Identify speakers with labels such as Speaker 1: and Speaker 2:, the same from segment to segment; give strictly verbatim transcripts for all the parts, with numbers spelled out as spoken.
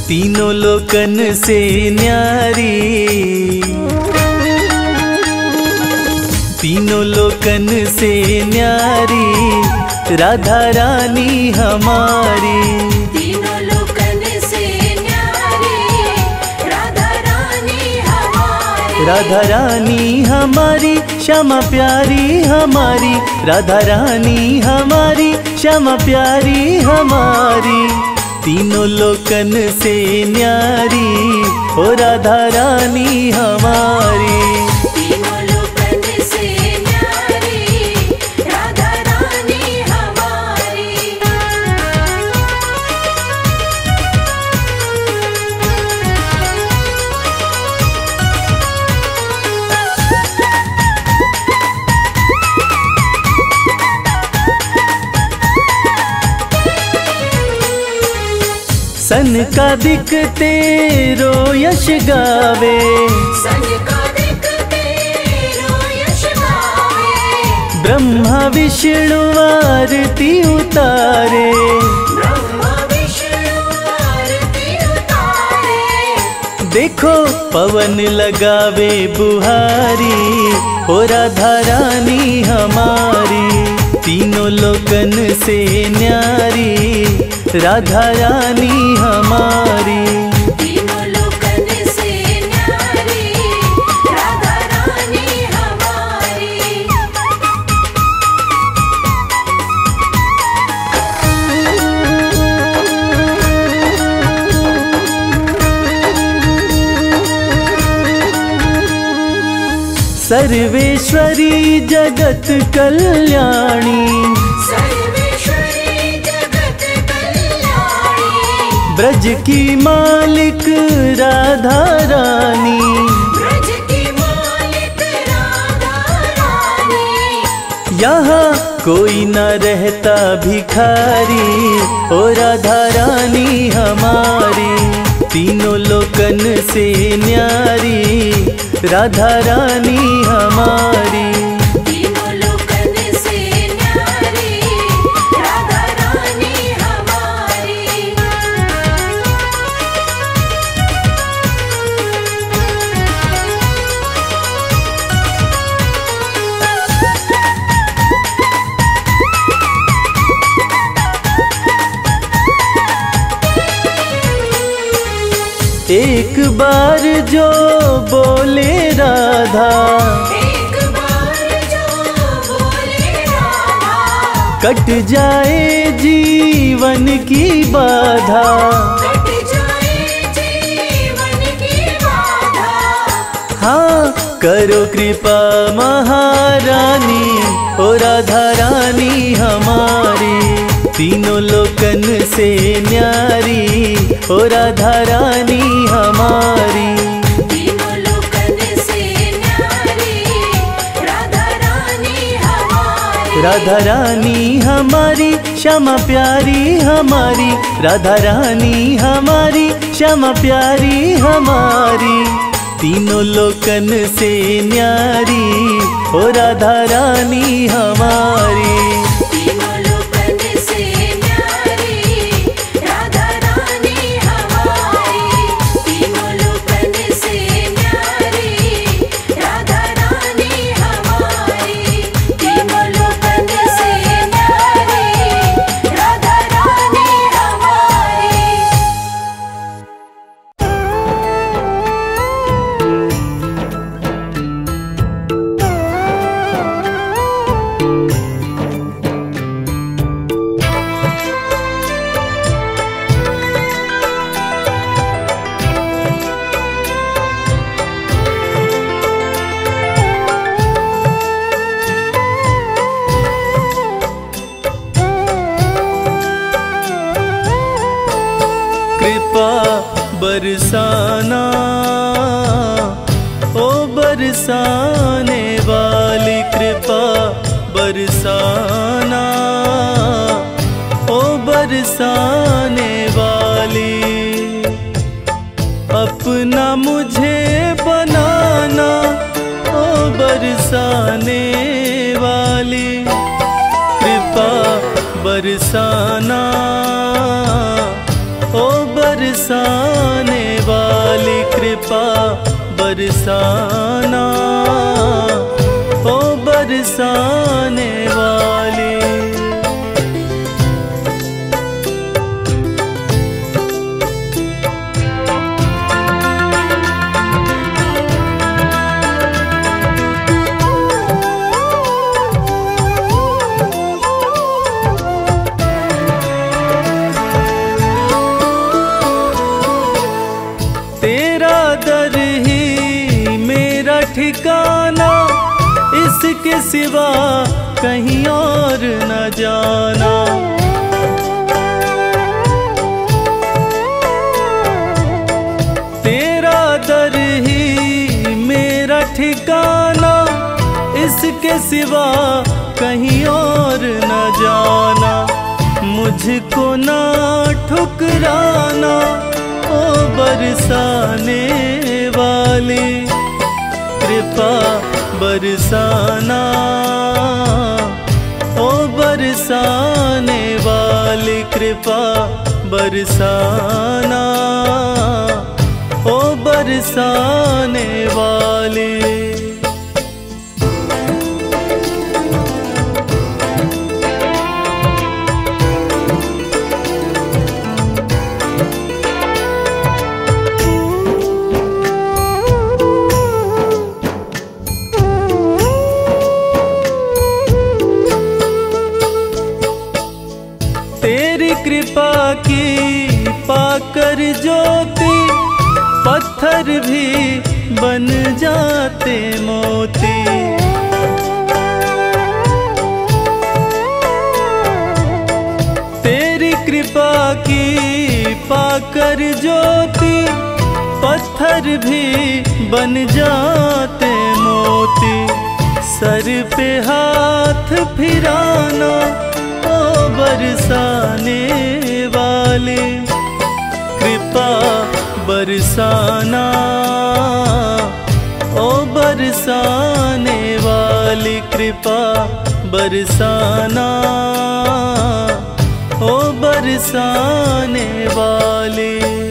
Speaker 1: तीनों लोकन से न्यारी, तीनों लोकन से न्यारी राधा रानी हमारी।
Speaker 2: तीनों लोकन से न्यारी राधा रानी हमारी।
Speaker 1: राधा रानी हमारी श्यामा प्यारी हमारी, राधा रानी हमारी श्यामा प्यारी हमारी। तीनों लोकन से न्यारी ओ राधा रानी हमारी।
Speaker 2: तीनों लोकन से न्यारी राधा रानी हमारी।
Speaker 1: सन का दिखते रो यश गावे,
Speaker 2: सन का दिखते रो यश गावे।
Speaker 1: ब्रह्मा विष्णु आरती उतारे,
Speaker 2: ब्रह्मा विष्णु आरती उतारे।
Speaker 1: देखो पवन लगावे बुहारी ओ राधा रानी हमारी। तीनों लोकन से न्यारी राधा रानी हमारी।
Speaker 2: तीनों लोकन से न्यारी राधा रानी हमारी।
Speaker 1: सर्वेश्वरी जगत कल्याणी,
Speaker 2: सर्वेश्वरी जगत कल्याणी।
Speaker 1: ब्रज की मालिक राधा रानी,
Speaker 2: ब्रज की मालिक राधा रानी।
Speaker 1: यहाँ कोई न रहता भिखारी ओ राधा रानी हमारी। तीनों लोकन से न्यारी राधा रानी हमारी।
Speaker 2: तीनों लोकन से न्यारी राधा रानी हमारी।
Speaker 1: एक बार जो बोले राधा,
Speaker 2: एक बार जो बोले राधा।
Speaker 1: कट जाए जीवन की बाधा।
Speaker 2: कट जाए जीवन की बाधा।
Speaker 1: हाँ करो कृपा महारानी ओ राधा रानी हमारी। तीनों लोकन से न्यारी ओ राधा रानी हमारी।
Speaker 2: तीनों लोकन से न्यारी राधा रानी हमारी।
Speaker 1: राधा रानी हमारी श्यामा प्यारी हमारी, राधा रानी हमारी श्यामा प्यारी हमारी। तीनों लोकन से न्यारी ओ राधा रानी हमारी।
Speaker 2: तीनों लोकन से न्यारी राधा रानी हमारी। तीनों लोकन से न्यारी राधा रानी हमारी। तीनों लोकन से न्यारी राधा रानी हमारी।
Speaker 1: कृपा बरसाना ओ बरसाने वाली, कृपा बरसाना ओ बरसाने वाली। अपना मुझे बनाना ओ बरसाने वाली। कृपा बरसाना ओ बरसाने कृपा बरसाना, ओ बरसाने वाली। तेरा दर ही मेरा ठिकाना, इसके सिवा कहीं और न जाना। तेरा दर ही मेरा ठिकाना, इसके सिवा कहीं और न जाना। मुझको ना ठुकराना, ओ बरसाने वाली, कृपा बरसाना, ओ बरसाने वाली, कृपा बरसाना, ओ बरसाने वाली। तेरी कृपा की पाकर ज्योति, पत्थर भी बन जाते मोती। तेरी कृपा की पाकर ज्योति, पत्थर भी बन जाते मोती। सर पे हाथ फिराना, ओ बरसाने वाली, कृपा बरसाना, ओ बरसाने वाली, कृपा बरसाना, ओ बरसाने वाली।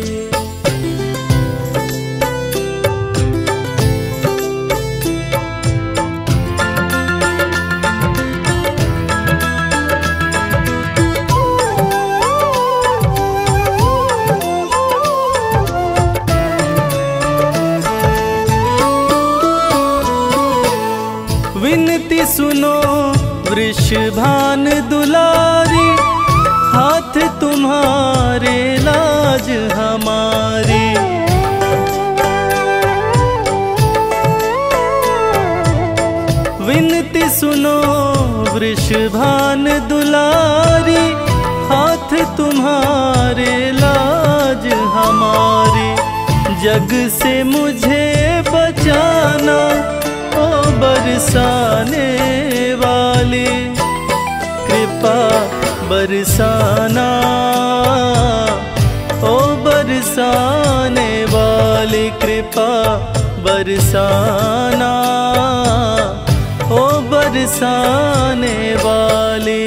Speaker 1: विनती सुनो वृषभान दुलारी, हाथ तुम्हारे लाज हमारी। विनती सुनो वृषभान दुलारी, हाथ तुम्हारे लाज हमारी। जग से मुझे बचाना, ओ बरसाने वाली, कृपा बरसाना, ओ बरसाने वाली, कृपा बरसाना, ओ बरसाने वाली।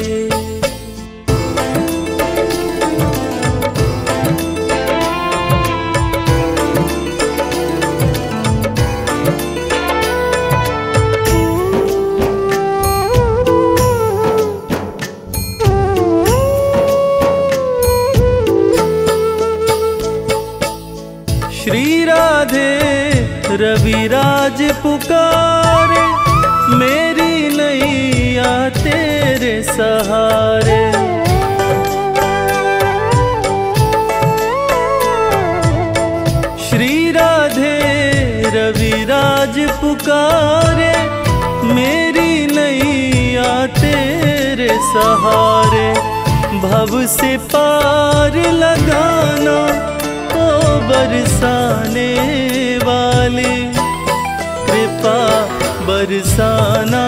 Speaker 1: श्री राधे रविराज पुकारे, मेरी नैया तेरे सहारे। श्री राधे रविराज पुकारे, मेरी नैया तेरे सहारे। भव से पार लगाना, ओ बरसाने वाली, कृपा बरसाना,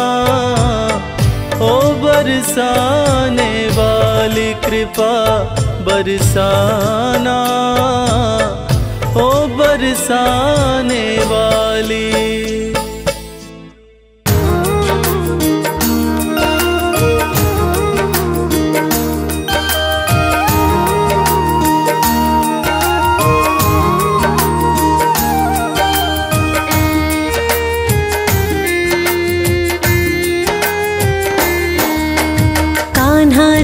Speaker 1: ओ बरसाने वाली, कृपा बरसाना, ओ बरसाने वाली।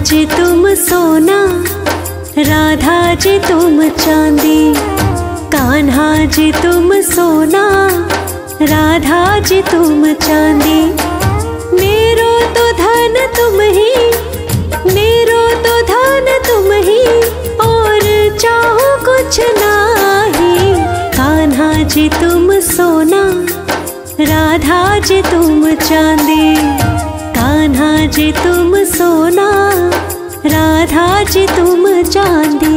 Speaker 3: जी तुम सोना, राधा जी तुम चांदी। कान्हा जी तुम सोना, राधा जी तुम चांदी। मेरो तो धन तुम ही, मेरो तो धन तुम ही, और चाहो कुछ नाही। कान्हा जी तुम सोना, राधा जी तुम चांदी। कान्हा जी तुम सोना, राधा जी तुम चांदी।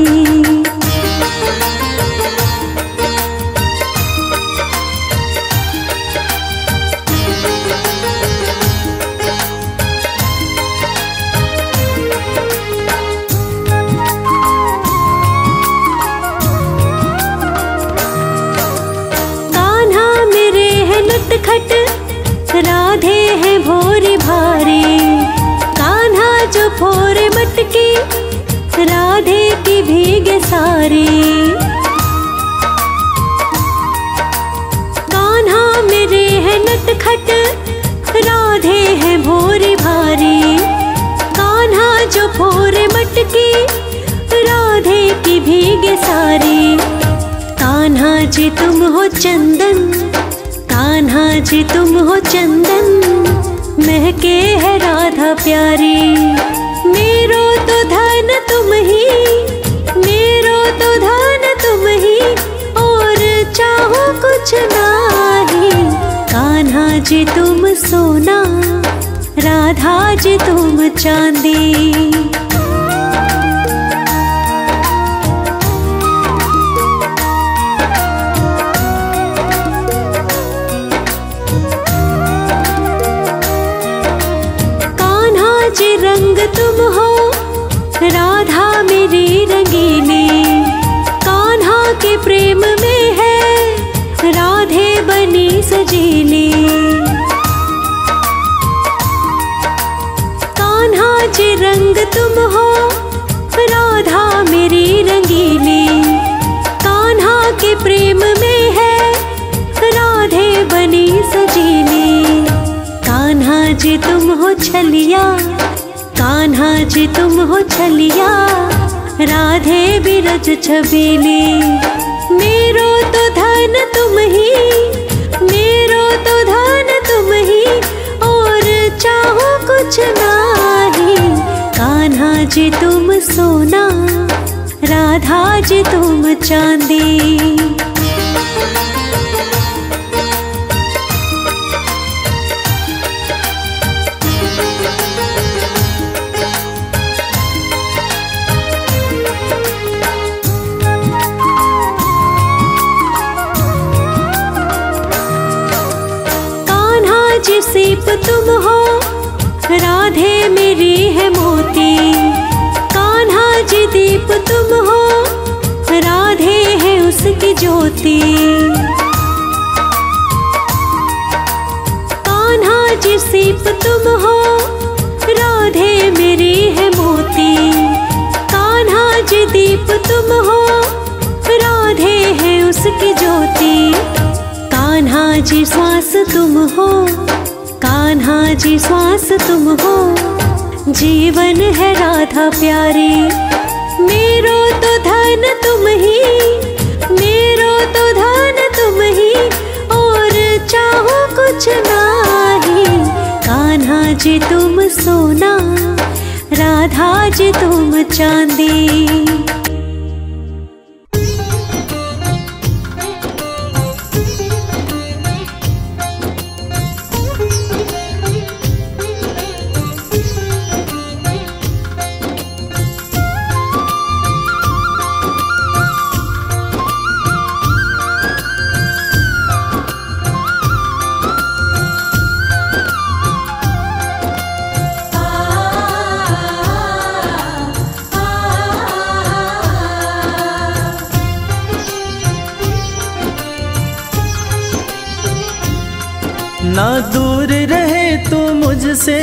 Speaker 3: खट, राधे है भोरी भारी। कान्हा जो फोरे मटकी, राधे की भीगे सारी। कान्हा मेरे है नटखट, राधे है भोरी भारी। कान्हा जो फोरे मटकी, राधे की भीगे सारी। कान्हा जी तुम हो चंदन, कान्हा जी तुम हो चंदन, महके है राधा प्यारी। मेरो तो धन तुम ही, मेरो तो धन तुम ही, और चाहो कुछ नाही। कान्हा जी तुम सोना, राधा जी तुम चांदी। रंग तुम हो, राधा मेरी रंगीली। कान्हा के प्रेम में है, राधे बनी सजीली। कान्हा जी रंग तुम हो, राधा मेरी रंगीली। कान्हा के प्रेम में है, राधे बनी सजीली। कान्हा जी तुम हो छलिया, कान्हा जी तुम हो छलिया, राधे बिरज छबीली। मेरो तो धन तुम ही, मेरो तो धन तुम ही, और चाहो कुछ नाही। कान्हा जी तुम सोना, राधा जी तुम चांदी। सीप तुम हो, राधे मेरी है मोती। कान्हा जी दीप तुम हो, राधे है उसकी ज्योति। कान्हा जी सीप तुम हो, राधे मेरी है मोती। कान्हा जी दीप तुम हो, राधे है उसकी ज्योति। कान्हा जी श्वास तुम हो, कान्हा जी श्वास तुम हो, जीवन है राधा प्यारी। मेरो तो धन तुम ही, मेरो तो धन तुम ही, और चाहो कुछ नाही। कान्हा जी तुम सोना, राधा जी तुम चांदी।
Speaker 1: ना दूर रहे तू मुझसे,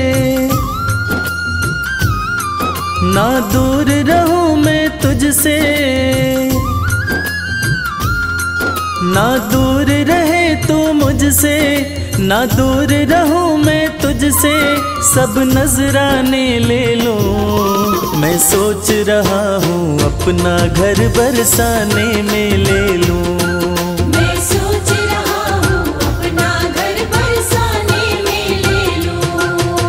Speaker 1: ना दूर रहूं मैं तुझसे। ना दूर रहे तू मुझसे, ना दूर रहूं मैं तुझसे, सब नजराने ले लो। मैं सोच रहा हूँ अपना घर बरसाने में ले लूं।
Speaker 2: मैं सोच रहा हूँ अपना घर बरसाने में ले लूं।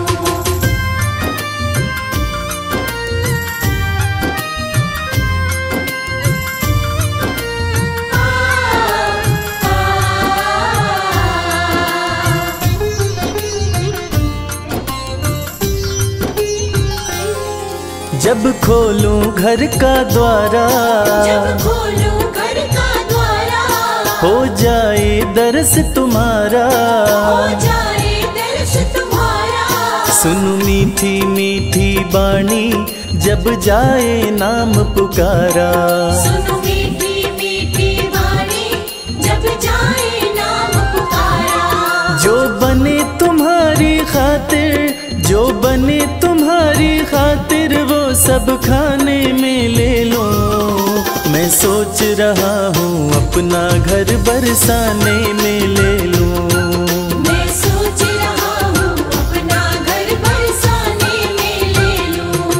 Speaker 1: जब खोलूं घर का द्वारा,
Speaker 2: जब खोलूं घर का द्वारा,
Speaker 1: हो जाए दर्श तुम्हारा,
Speaker 2: हो जाए दर्श तुम्हारा।
Speaker 1: सुन मीठी मीठी बाणी जब जाए नाम पुकारा।
Speaker 2: सुनो मीठी मीठी वाणी जब जाए नाम पुकारा।
Speaker 1: जो बने तुम्हारी खातिर, जो बने तुम्हारी खातिर, वो सब खाने में ले लो। मैं सोच रहा हूँ अपना घर बरसाने में ले लूं।
Speaker 2: मैं सोच रहा हूँ अपना घर बरसाने में ले लूं।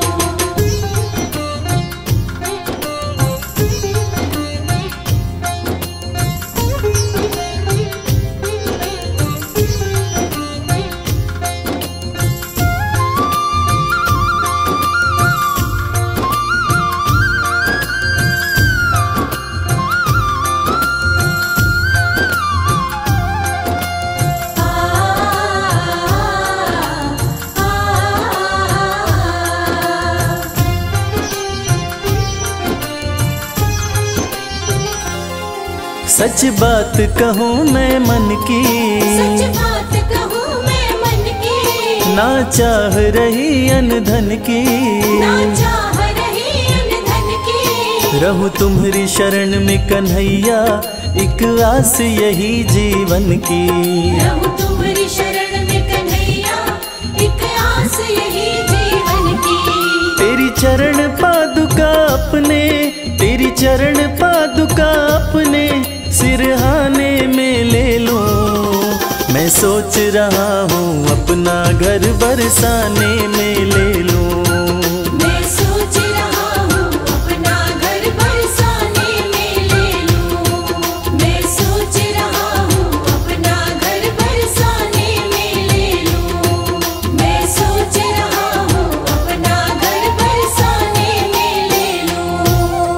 Speaker 1: सच बात कहूँ मैं मन की,
Speaker 2: सच बात कहूँ मैं मन की,
Speaker 1: ना चाह रही अनधन की,
Speaker 2: ना चाह रही अनधन की।
Speaker 1: रहूं तुम्हारी शरण में कन्हैया, एक आस यही जीवन की।
Speaker 2: रहूं तुम्हारी शरण में कन्हैया, एक आस यही जीवन की।
Speaker 1: तेरी चरण पादुका अपने, तेरी चरण पादुका अपने सिरहाने में ले लूं। मैं सोच रहा हूँ अपना घर बरसाने में ले लूं।
Speaker 2: मैं सोच रहा हूँ अपना घर बरसाने में ले लूं। मैं सोच रहा हूँ अपना घर बरसाने में ले लूं। मैं सोच रहा हूँ अपना घर बरसाने में ले लूं।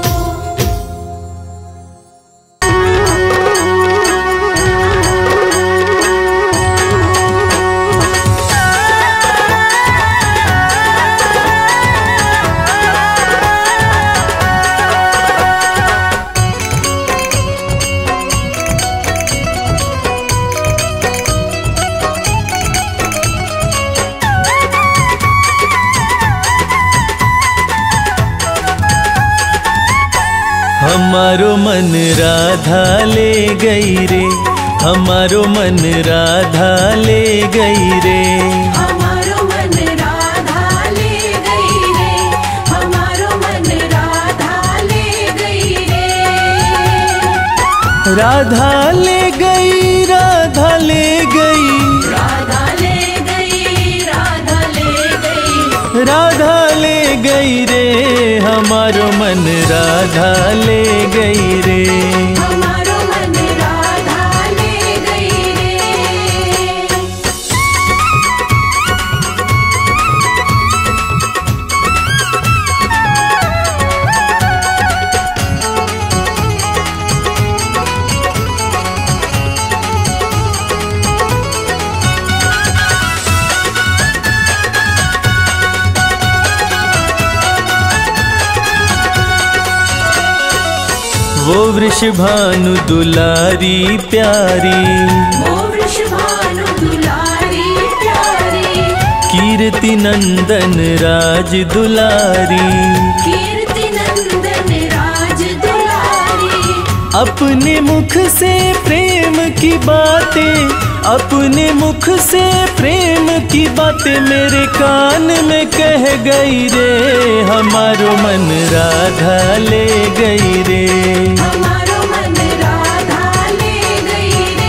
Speaker 1: हमारो मन राधा ले गई रे, हमारो मन राधा ले गई रे।
Speaker 2: हमारो मन राधा ले गई रे, हमारो मन राधा ले गई रे।
Speaker 1: राधा ले गई, राधा ले गई,
Speaker 2: राधा ले गई, राधा ले गई।
Speaker 1: राधा ले गई रे। हमारो मन राधा ले गई रे।
Speaker 2: हमारो मन राधा ले गई रे।
Speaker 1: वो वृषभानु दुलारी प्यारी,
Speaker 2: वो वृषभानु दुलारी प्यारी।
Speaker 1: कीर्ति नंदन राज दुलारी,
Speaker 2: कीर्ति नंदन राज दुलारी।
Speaker 1: अपने मुख से प्रेम की बातें, अपने मुख से प्रेम की बातें मेरे कान में कह गई रे। हमारो मन राधा ले गई रे।
Speaker 2: हमारो मन राधा ले गई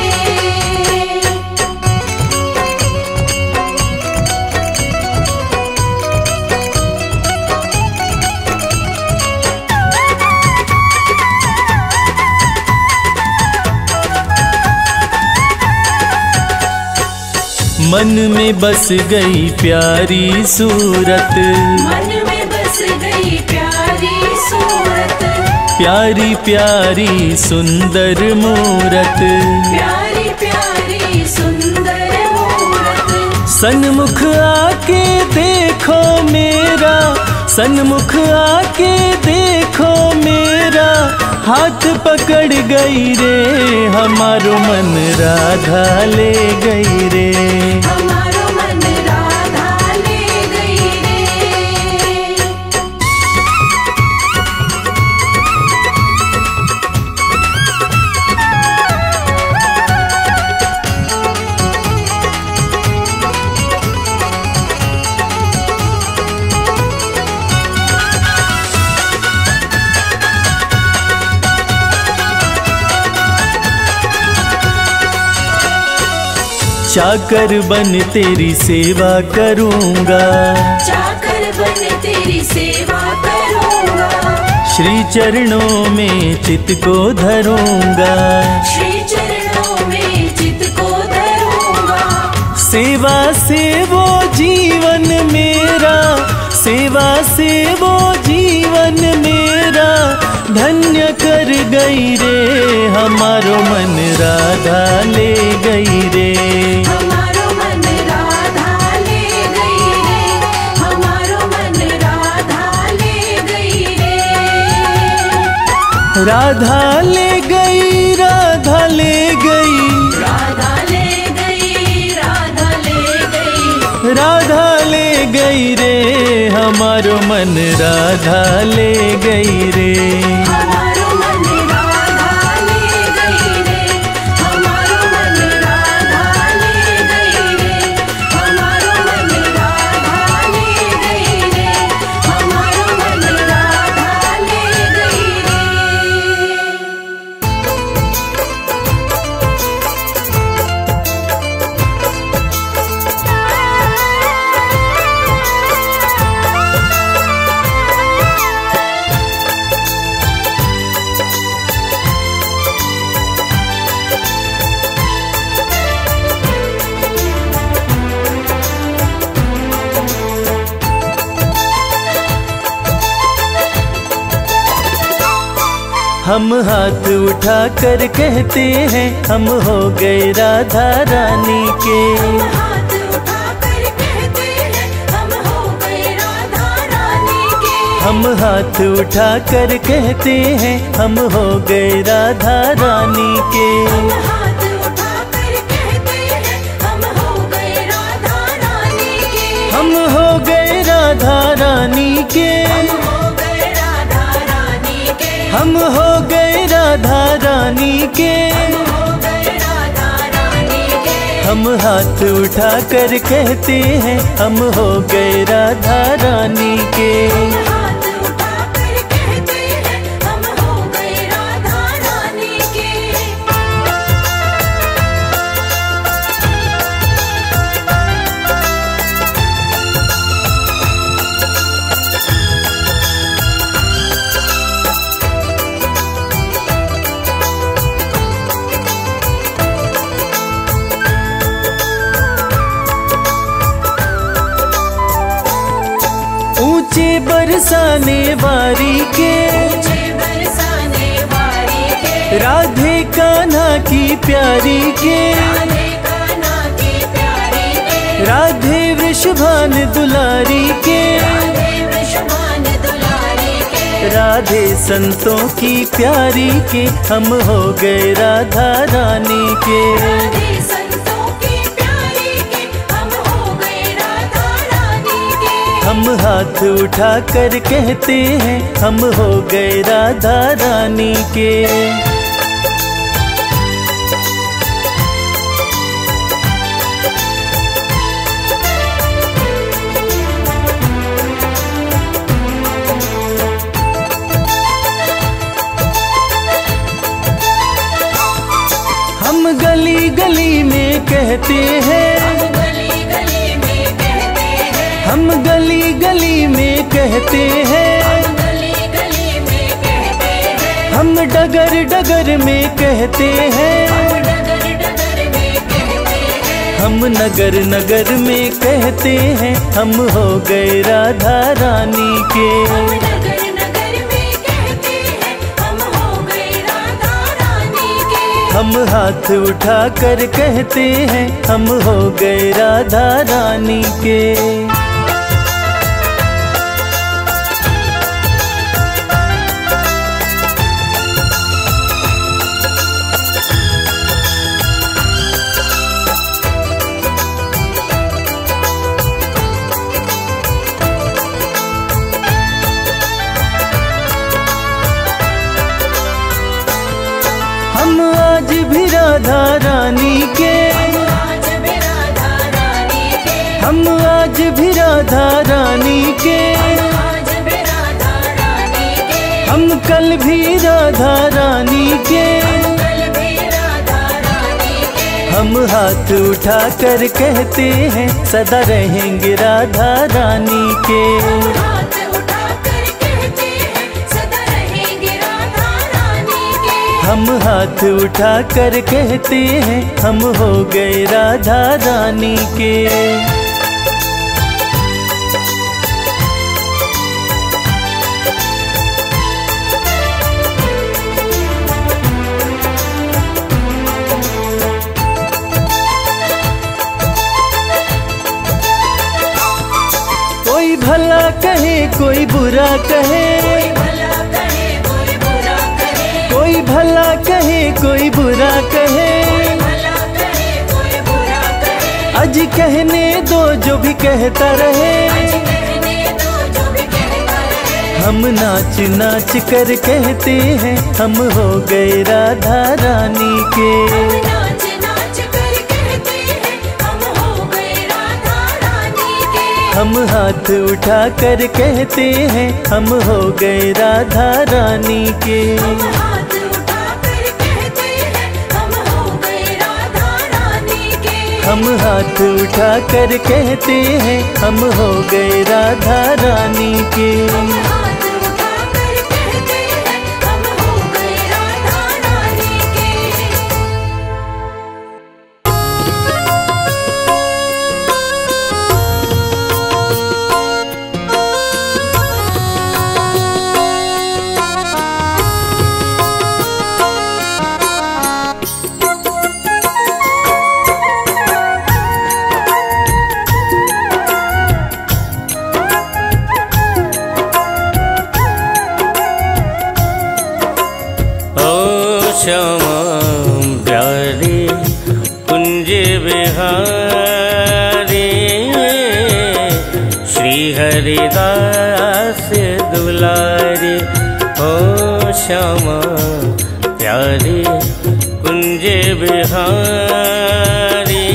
Speaker 1: मन में बस गई प्यारी सूरत,
Speaker 2: मन में बस गई प्यारी सूरत,
Speaker 1: प्यारी प्यारी सुंदर मूरत,
Speaker 2: प्यारी प्यारी सुंदर मूरत।
Speaker 1: सन्मुख आके देखो मेरा, सन्मुख आके देखो मेरा, हाथ पकड़ गई रे हमारो मन राधा ले गई रे,
Speaker 2: हमारो मन राधा ले गई रे।
Speaker 1: चाकर बन तेरी सेवा करूँगा,
Speaker 2: चाकर बन तेरी सेवा करूँगा,
Speaker 1: श्री चरणों में चित को धरूँगा,
Speaker 2: श्री चरणों में चित को धरूँगा।
Speaker 1: सेवा से वो जीवन मेरा, सेवा से वो जीवन मेरा, धन्य कर गई रे हमारो मन राधा ले गई रे,
Speaker 2: हमारो मन राधा ले गई रे, हमारो मन राधा ले गई रे।
Speaker 1: राधा ले गई, राधा ले गई,
Speaker 2: राधा ले गई, राधा ले गई,
Speaker 1: राधा ले गई रे हमारो मन राधा ले गई रे,
Speaker 2: हमारो मन राधा ले गई रे, हमारो मन राधा ले गई रे, हमारो मन राधा ले गई रे, हमारो मन राधा ले गई रे।
Speaker 1: हम हाथ उठा कर कहते हैं हम हो गए राधा रानी के,
Speaker 2: हम हाथ उठा कर कहते हैं हम हो गए राधा रानी के,
Speaker 1: हम हाथ उठा कर कहते हैं हम हो गए राधा रानी के,
Speaker 2: हम हाथ उठा कर कहते हैं हम हो गए राधा रानी के,
Speaker 1: हम हो गए राधा रानी के,
Speaker 2: हम हो गए राधा रानी के,
Speaker 1: हम हो गए राधा रानी के,
Speaker 2: हम हो गए राधा रानी के।
Speaker 1: हम हाथ उठा कर कहते हैं हम हो गए राधा रानी के,
Speaker 2: हम हाथ उठा कर कहते हैं हम हो गए राधा रानी के।
Speaker 1: ऊंचे बरसाने वारी के,
Speaker 2: ऊंचे बरसाने वारी के,
Speaker 1: राधे कान्हा की प्यारी के,
Speaker 2: राधे कान्हा की प्यारी के,
Speaker 1: राधे वृषभान दुलारी के,
Speaker 2: राधे वृषभान दुलारी के,
Speaker 1: राधे संतों की प्यारी के, हम हो गए राधा रानी के,
Speaker 2: राधे संतों की प्यारी के, हम हो गए राधा रानी के।
Speaker 1: हम हाथ उठा कर कहते हैं हम हो गए राधा रानी के। हम गली गली में कहते हैं,
Speaker 2: हम गली गली में कहते हैं,
Speaker 1: हम गली गली में कहते हैं,
Speaker 2: हम गली गली में कहते हैं,
Speaker 1: हम डगर डगर में कहते हैं,
Speaker 2: हम डगर डगर में कहते हैं,
Speaker 1: हम नगर नगर में कहते हैं हम हो गए राधा रानी के।
Speaker 2: हम नगर नगर में कहते हैं हम हो गए राधा रानी के।
Speaker 1: हम हाथ उठा कर कहते हैं हम हो गए राधा रानी के। हम आज भी राधा रानी के।
Speaker 2: आज भी राधा रानी के।
Speaker 1: हम आज भी राधा रानी के।
Speaker 2: आज भी राधा रानी के।
Speaker 1: हम कल भी राधा रानी के।
Speaker 2: कल भी राधा रानी के।
Speaker 1: हम हाथ उठा कर कहते हैं सदा रहेंगे राधा रानी के।
Speaker 2: हाथ उठा कर कहते हैं सदा रहेंगे राधा रानी के।
Speaker 1: हम हाथ उठा कर कहते हैं हम हो गए राधा रानी के। कोई भला कहे कोई बुरा कहे।
Speaker 2: भला कहे कोई बुरा कहे।
Speaker 1: कोई भला कहे कोई बुरा कहे।
Speaker 2: भला कहे कोई बुरा कहे।
Speaker 1: आज कहने दो जो भी कहता रहे।
Speaker 2: आज कहने दो जो भी कहता रहे।
Speaker 1: हम नाच नाच कर कहते हैं हम हो गए राधा रानी के।
Speaker 2: हम नाच नाच कर कहते हैं हम हो गए राधा रानी के।
Speaker 1: हम हाथ उठा कर कहते हैं हम हो गए राधा रानी के।
Speaker 2: हम हाथ उठा कर कहते हैं हम हो गए राधा रानी के।
Speaker 1: हम हाथ उठा कर कहते हैं हम हो गए राधा रानी के।
Speaker 2: हम हाथ उठा कर कहते हैं हम हो गए राधा रानी के।
Speaker 4: श्यामा प्यारे कुंज बिहारी श्री हरिदास दुलारी। ओ श्यामा प्यारे कुंज बिहारी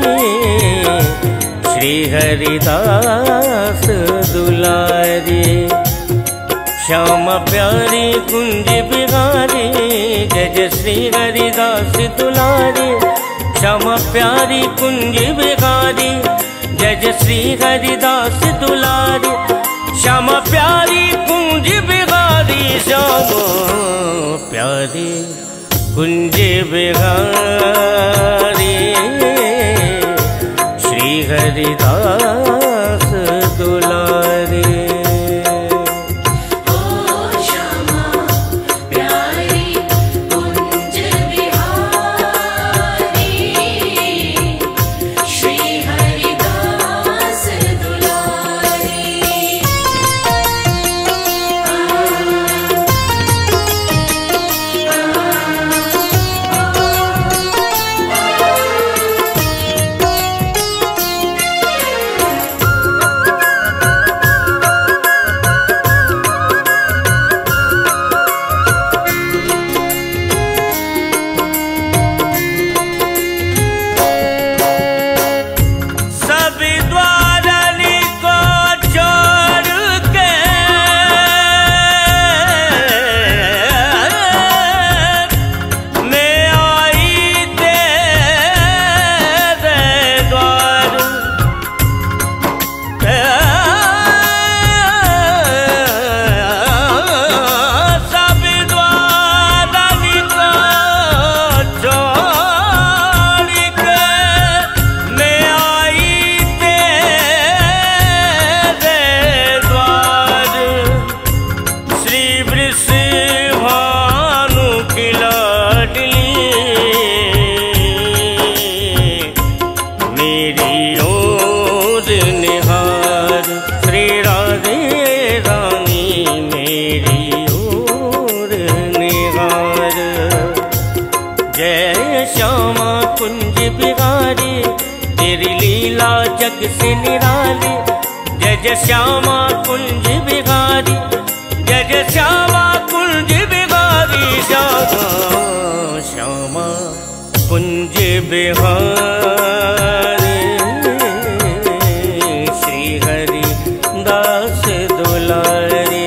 Speaker 4: श्री हरिदास दुलारी। श्यामा प्यारी कुंज बिहारी जय जय श्री हरिदास दुलारी। श्यामा प्यारी कुंज बिहारी जय जय श्री हरिदास दुलारी। श्यामा प्यारी कुंज बिहारी श्यामा प्यारी कुंज बिहारी श्री हरिदास दुलारी। श्री वृषभानु की लाडली मेरी ओर निहार, श्री राधे रानी मेरी ओर निहार। जय श्यामा कुंज बिहारी तेरी लीला जग से निराली। जय जय श्यामा कुंज बिहारी, जय जय श्यामा कुंज बिहारी। श्यामा श्यामा कुंज बिहारी श्री हरि दास दुलारे।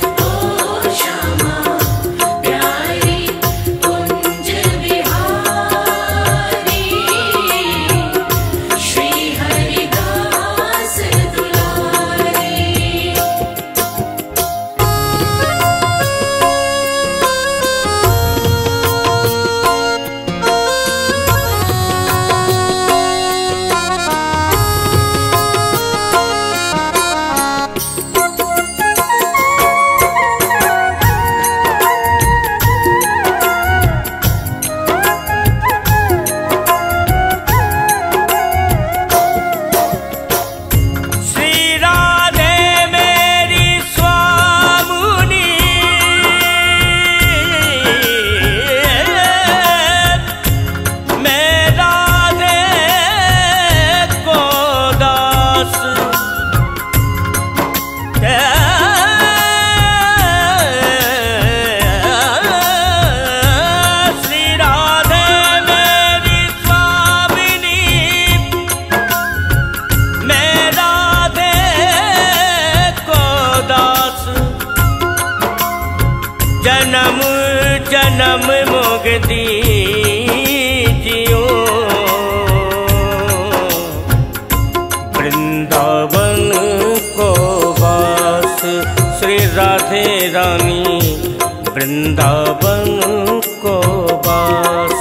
Speaker 4: जन्म जन्म मोगदी जियो वृंदावन को वास। श्री राधे रानी वृंदावन को वास।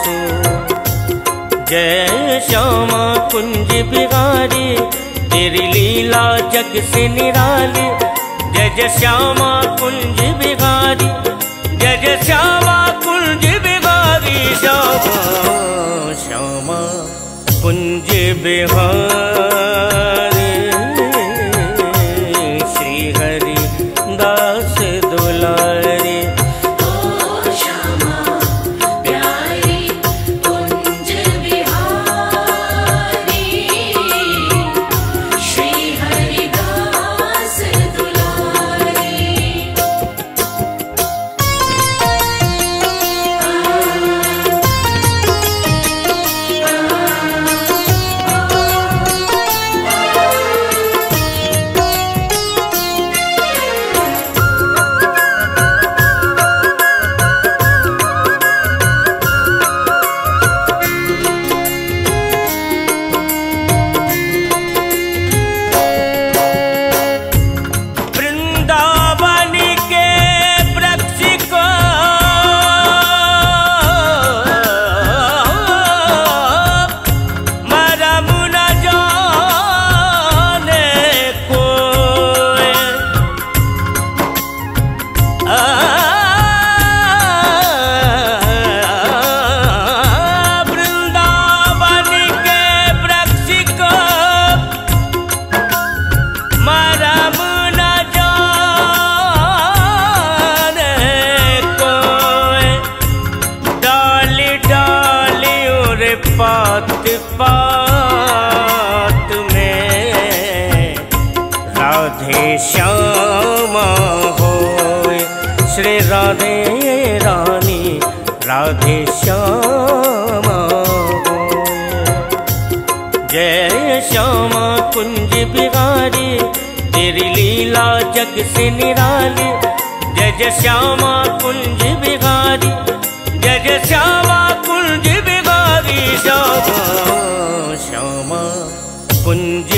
Speaker 4: जय श्यामा कुंज बिहारी तेरी लीला जग से निराली। जय जय श्यामा कुंज बिहारी, जय जय श्यामा कुंज बिहारी। श्यामा श्यामा कुंज बिहारी श्री हरि दास दुलारे। पात पात में राधे श्यामा होए। श्री राधे रानी राधे श्यामा होए। जय श्यामा कुंज बिहारी तेरी लीला जग से निराली। जय जय श्यामा कुंज बिहारी, जय जय श्यामा कुंज बिहारी। श्यामा श्यामा कुंज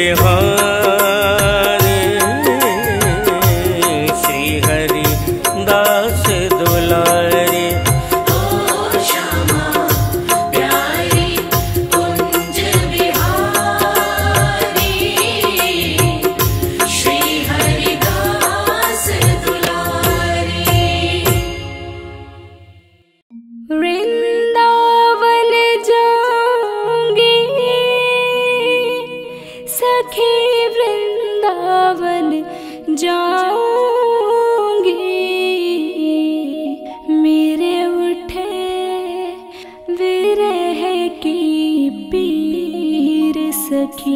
Speaker 4: बिहारी श्री हरि दास दुलारे।
Speaker 2: श्री हरि दास दुलारे।
Speaker 3: सखी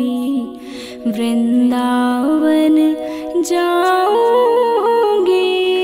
Speaker 3: वृंदावन जाऊंगी।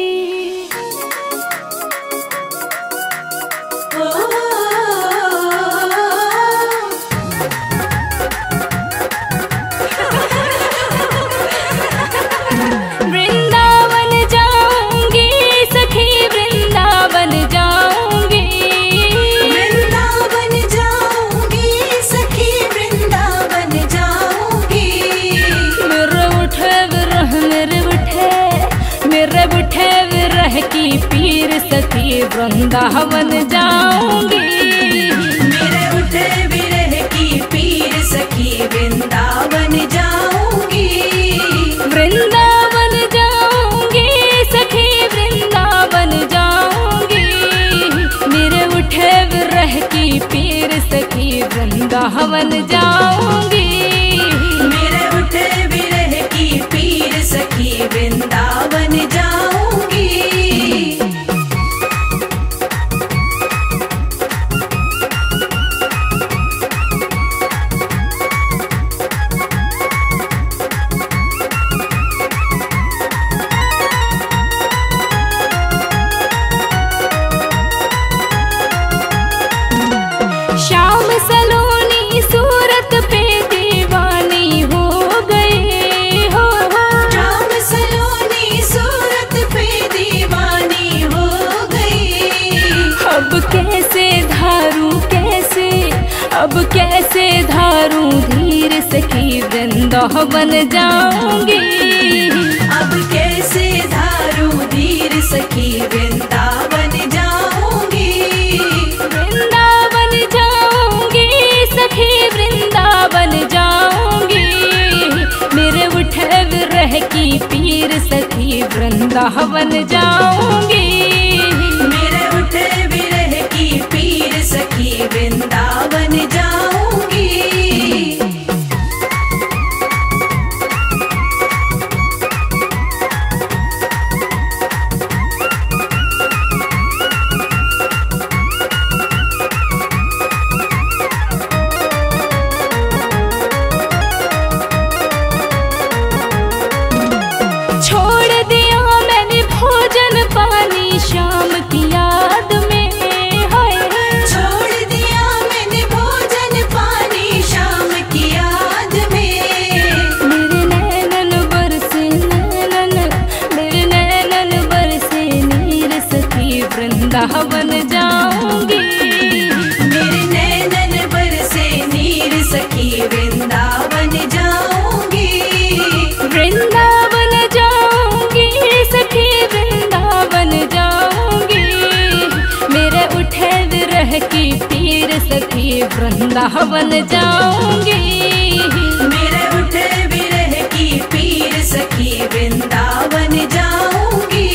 Speaker 3: वृंदावन जाऊंगी सखी वृंदावन जाऊंगी।
Speaker 2: वृंदावन जाऊंगी सखी वृंदावन जाऊंगी।
Speaker 3: मेरे उठे विरह मेरे उठे मेरे उठे विरह की पीर सखी वृंदावन जाऊंगी।
Speaker 2: मेरे उठे विरह की पीर सखी वृंदावन जाऊंगी।
Speaker 3: वृंदावन जाऊंगी सखी वृंदावन जाऊंगी। मेरे उठे विरह की पीर सखी वृंदावन जाऊंगी।
Speaker 2: मेरे उठे विरह की पीर सखी वृंदावन जाऊंगी।
Speaker 3: श्याम सलोनी सूरत पे दीवानी हो गए हो।
Speaker 2: श्याम सलोनी सूरत पे दीवानी हो गई।
Speaker 3: अब कैसे धारू कैसे अब कैसे धारू धीर सखी वृंदावन जाऊंगी।
Speaker 2: अब कैसे धारू धीर सखी वृंदावन जाऊंगी।
Speaker 3: वृंदावन जाऊंगी सखी वृंदावन जाऊंगी। मेरे उठे विरह की पीर सखी वृंदावन जाऊंगी।
Speaker 2: मेरे उठे विरह की पीर सखी वृंदावन जाऊंगी।
Speaker 3: छोड़ दिया मैंने भोजन पानी शाम की याद में। हाय
Speaker 2: छोड़ दिया मैंने भोजन पानी शाम की याद में।
Speaker 3: मेरे नैनन बरसे नैनन मेरे नैनन बरसे नीर सखी वृंदावन जाऊंगी।
Speaker 2: मेरे नैनन बरसे नीर सखी वृंदावन जाऊंगी।
Speaker 3: वृंदावन जाऊंगी सखी वृंदावन जाऊंगी। मेरे उठे विरह की पीर सखी वृंदावन जाऊंगी।
Speaker 2: मेरे उठे विरह की पीर सखी वृंदावन जाऊंगी।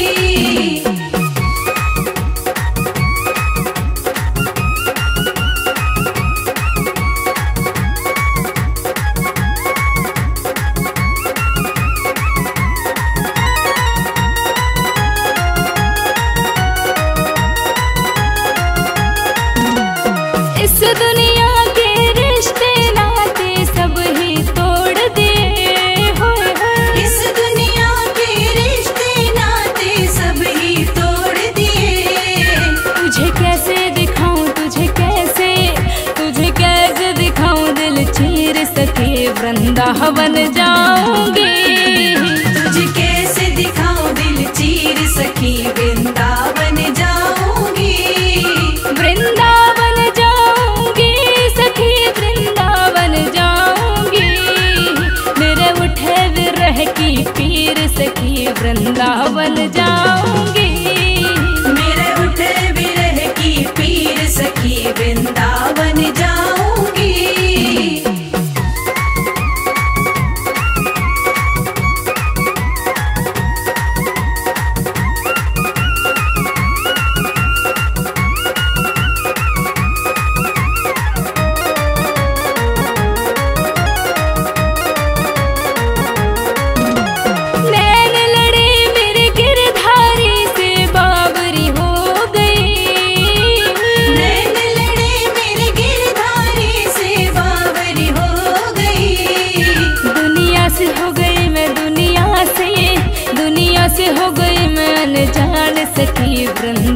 Speaker 3: इस दुनिया के रिश्ते नाते सब ही तोड़ दिए हो।
Speaker 2: इस दुनिया के रिश्ते नाते सब ही तोड़ दिए।
Speaker 3: तुझे कैसे दिखाऊं तुझे कैसे तुझे कैसे दिखाऊं दिल चीर सखी वृंदावन जाऊंगी।
Speaker 2: तुझे कैसे दिखाऊं दिल चीर सखी वृंदावन जाऊंगी।
Speaker 3: वृंदावन जाऊंगी सखी वृंदावन जाऊंगी। मेरे उठे विरह की पीर सखी वृंदावन जाऊंगी।
Speaker 2: मेरे उठे विरह की पीर सखी वृंदावन जाऊंगी।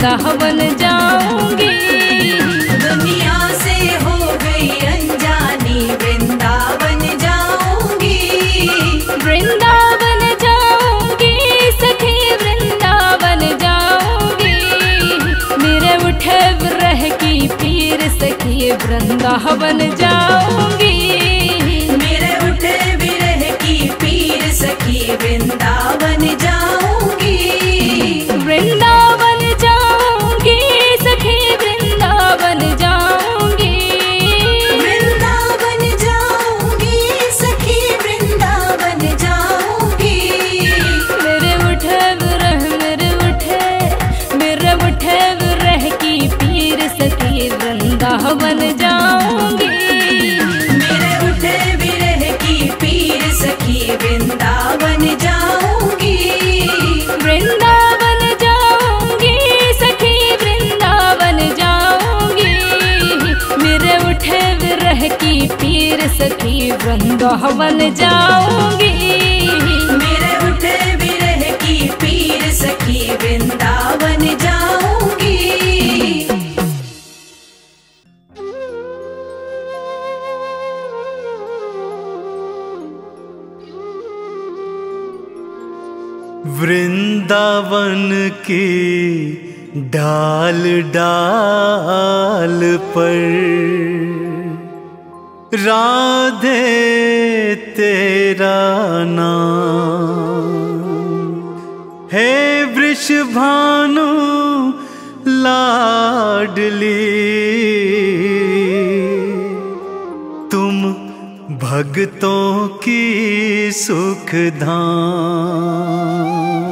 Speaker 3: वृंदावन जाऊंगी।
Speaker 2: दुनिया से हो गई अनजानी, वृंदावन जाऊंगी।
Speaker 3: वृंदावन जाऊंगी सखी, वृंदावन जाऊंगी। मेरे उठे विरह की पीर सखी, वृंदावन जाऊंगी।
Speaker 2: मेरे उठे विरह की पीर सखी, वृंदावन जाऊंगी।
Speaker 3: वृंदावन जाऊंगी सखी, वृंदावन जाऊंगी।
Speaker 2: वृंदावन जाऊंगी सखी, वृंदावन जाऊंगी।
Speaker 3: मेरे उठे विरह, मेरे उठे मेरे उठे विरह की पीर सखी, वृंदावन जाऊंगी।
Speaker 2: मेरे उठे विरह की पीर सखी, वृंदावन जाऊंगी।
Speaker 3: वृंदावन जाऊंगी सखी, वृंदावन जाऊंगी। मेरे उठे विरह की पीर सखी, वृंदावन जाऊंगी।
Speaker 2: मेरे उठे विरह की पीर सखी, वृंदावन जाऊंगी।
Speaker 1: वृंदावन की डाल डाल पर राधे तेरा नाम है, वृषभानु लाडली तुम भक्तों की सुखधाम।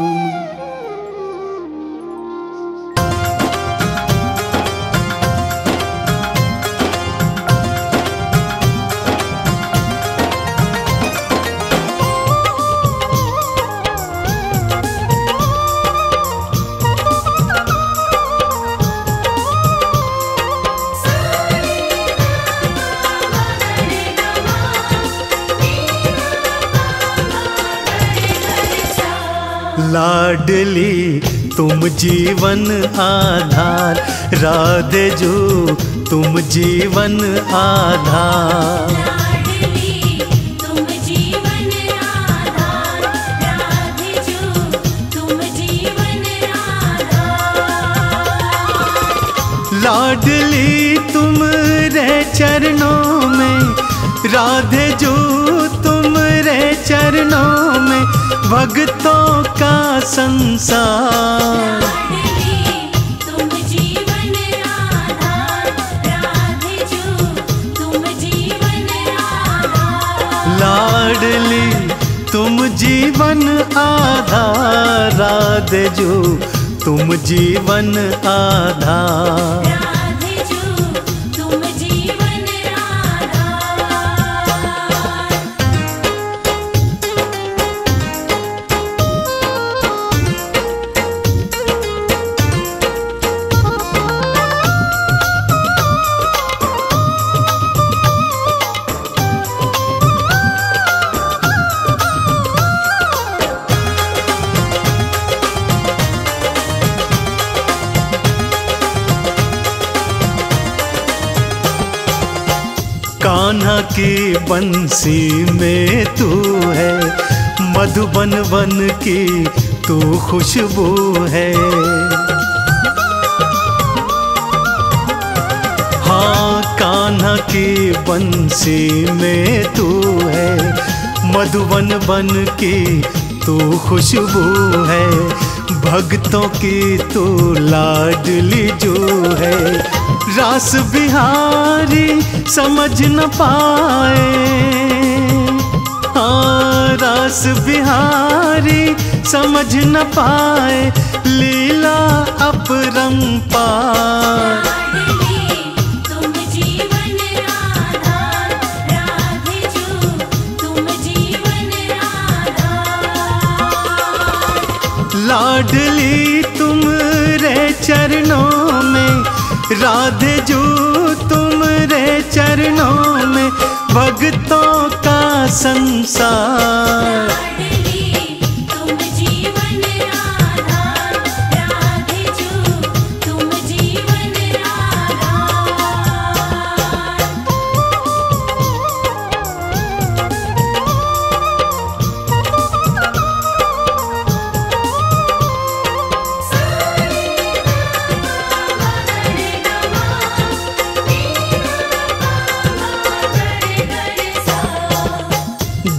Speaker 1: लाडली तुम जीवन आधार, राधे जो तुम जीवन आधार।
Speaker 2: लाडली तुम जीवन आधार, राधे जो तुम जीवन आधार।
Speaker 1: लाडली तुम रे चरणों में, राधे जो तुम रे चरणों में, भक्तों का संसार।
Speaker 2: लाडली तुम जीवन आधार, राधे जो तुम जीवन आधार।
Speaker 1: लाडली तुम जीवन आधार, राधे जो तुम जीवन आधार।
Speaker 2: राधे जो तुम जीवन आधार।
Speaker 1: कान्हा की बंसी में तू है, मधुबन वन की तू खुशबू है। हाँ कान्हा की बंसी में तू है, मधुबन वन की तू खुशबू है। भक्तों की तू लाडली जो है, रास बिहारी समझ न पाए। हाँ रास बिहारी समझ न पाए, लीला अपरंपार।
Speaker 2: लाडली तुम जीवन आधार, राधे जो तुम जीवन आधार।
Speaker 1: लाडली तुम रे चरणों में, राधे जो तुम रे चरणों में, भक्तों का संसार।
Speaker 2: लाडली तुम जीवन आधार, राधे जो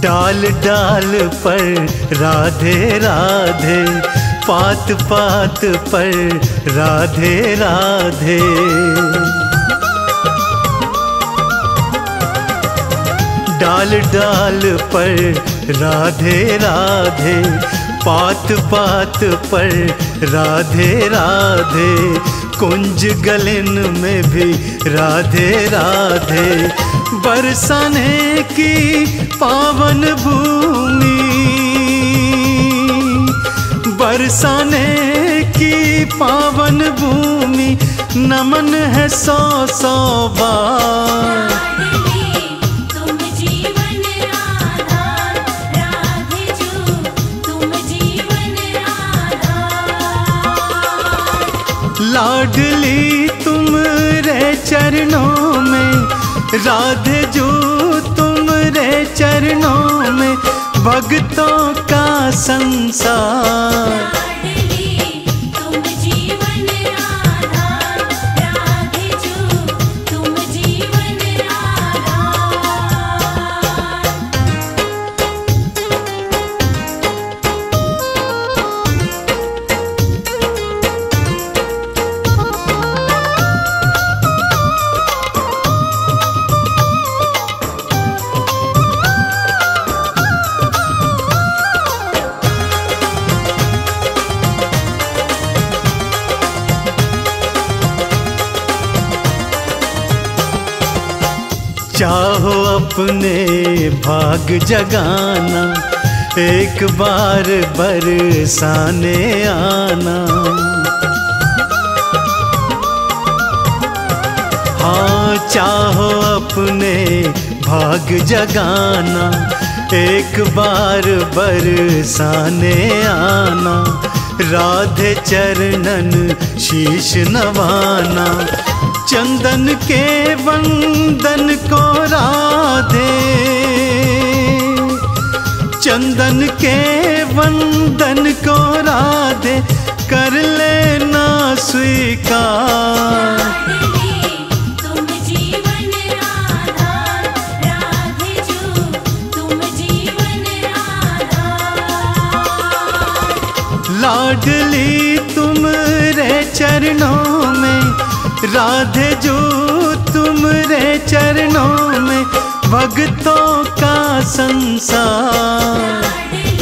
Speaker 1: डाल डाल पर राधे राधे, पात पात पर राधे राधे। डाल डाल पर राधे राधे, पात पात पर राधे राधे। कुंज गलन में भी राधे राधे, बरसाने की पावन भूमि, बरसाने की पावन भूमि, नमन है सौ सौ बार। लाडली तुम रे चरणों में, राधे जो तुम रे चरणों में, भक्तों का संसार। चाहो अपने भाग जगाना, एक बार बरसाने आना। हाँ चाहो अपने भाग जगाना, एक बार बरसाने आना। राधे चरणन शीश नवाना, चंदन के वंदन को राधे, चंदन के वंदन को राधे, कर लेना स्वीकार। लाडली तुम रे चरणों में, राधे जो तुम रे चरणों में, भक्तों का संसार।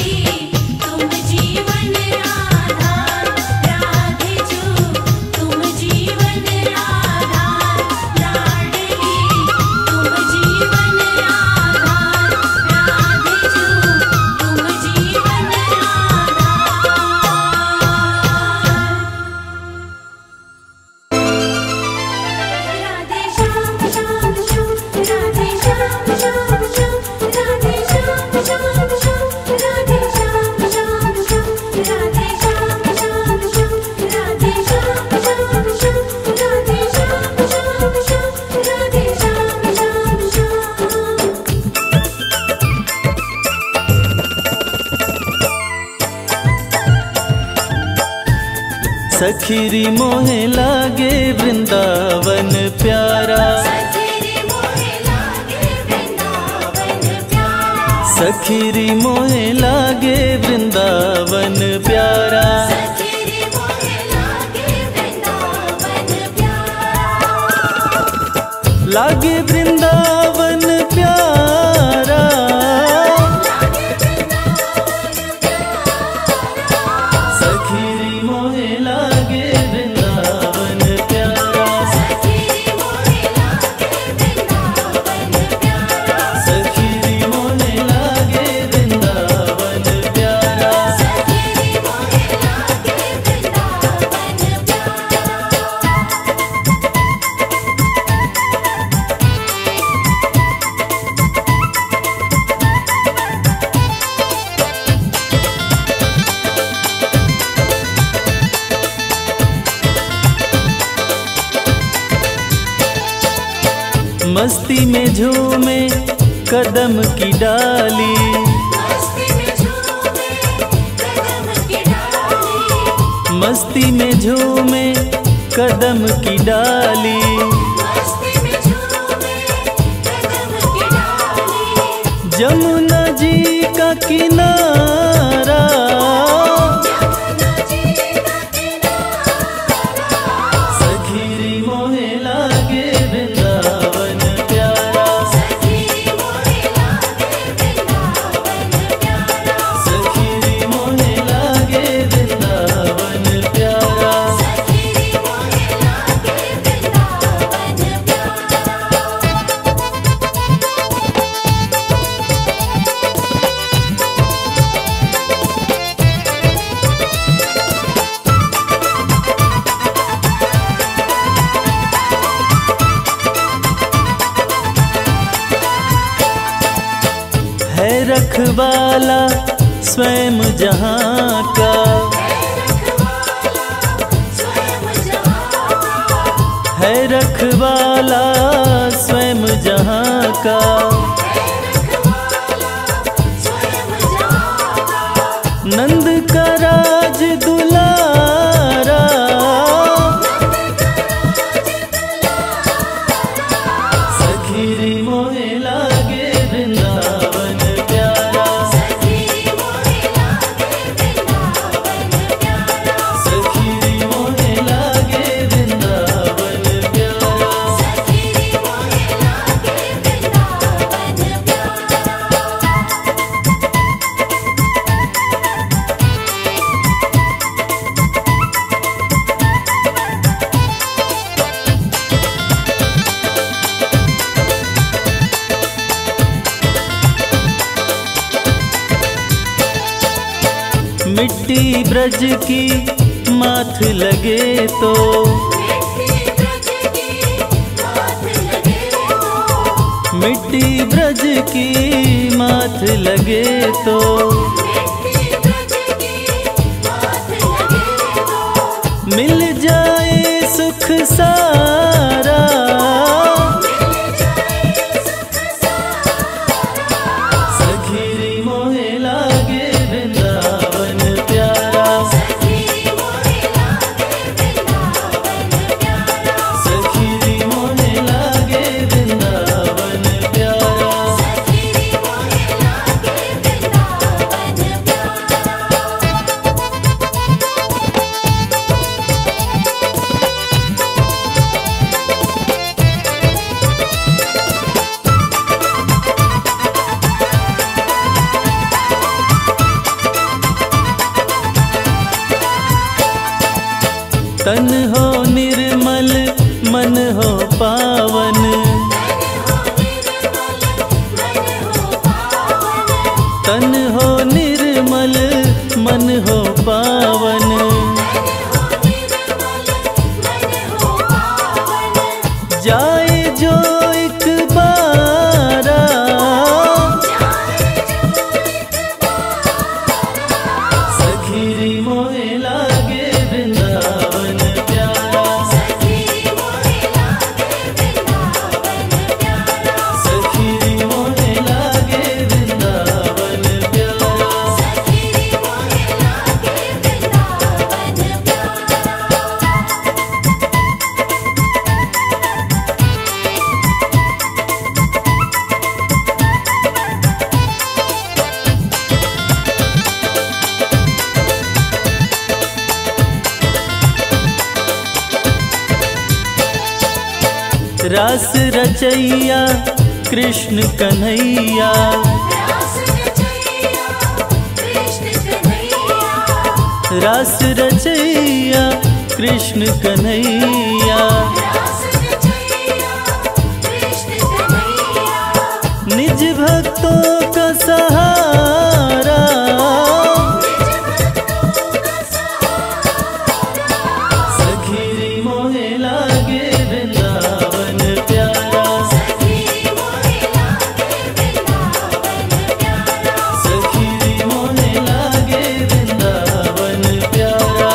Speaker 5: सखीरी मोहे लागे वृंदावन प्यारा, सखीरी मोहे लागे वृंदावन प्यारा। लागे वृंदावन प्यारा, सखीरी मोहे लागे वृंदावन प्यारा, सखीरी मोहे लागे वृंदावन प्यारा, सखीरी मोहे लागे वृंदावन प्यारा, सखीरी मोहे लागे वृंदावन मस्ती में झूमे कदम की डाली, मस्ती में झूमे कदम की डाली, मस्ती में झूमे कदम की डाली, मस्ती में झूमे कदम की डाली। जमुना जी
Speaker 1: किनारा। सखीरी मोहे लागे वृंदावन प्यारा। सखीरी मोहे लागे वृंदावन प्यारा। है रखवाला स्वयं जहाँ का। है रखवाला स्वयं जहाँ का। नंद का राज दुलारा। सखीरी मोहे लागे वृंदावन प्यारा। सखीरी मोहे लागे वृंदावन प्यारा। मिट्टी ब्रज की माथ लगे तो। मिट्टी ब्रज की माथ लगे तो। मिल जाए सुख सारा। सखीरी मोहे लागे वृंदावन प्यारा। सखीरी मोहे लागे वृंदावन प्यारा। तन हो निर्मल मन हो पावन। तन हो निर्मल मन हो पावन। जाए जो एक बारा। सखीरी मोहे लागे वृंदावन प्यारा। सखीरी मोहे लागे वृंदावन प्यारा। रास रचैया कृष्ण कन्हैया। रास रचैया कृष्ण कन्हैया। निज भक्तों का सहारा। सखीरी मोहे लागे वृंदावन प्यारा। सखीरी मोहे लागे वृंदावन प्यारा।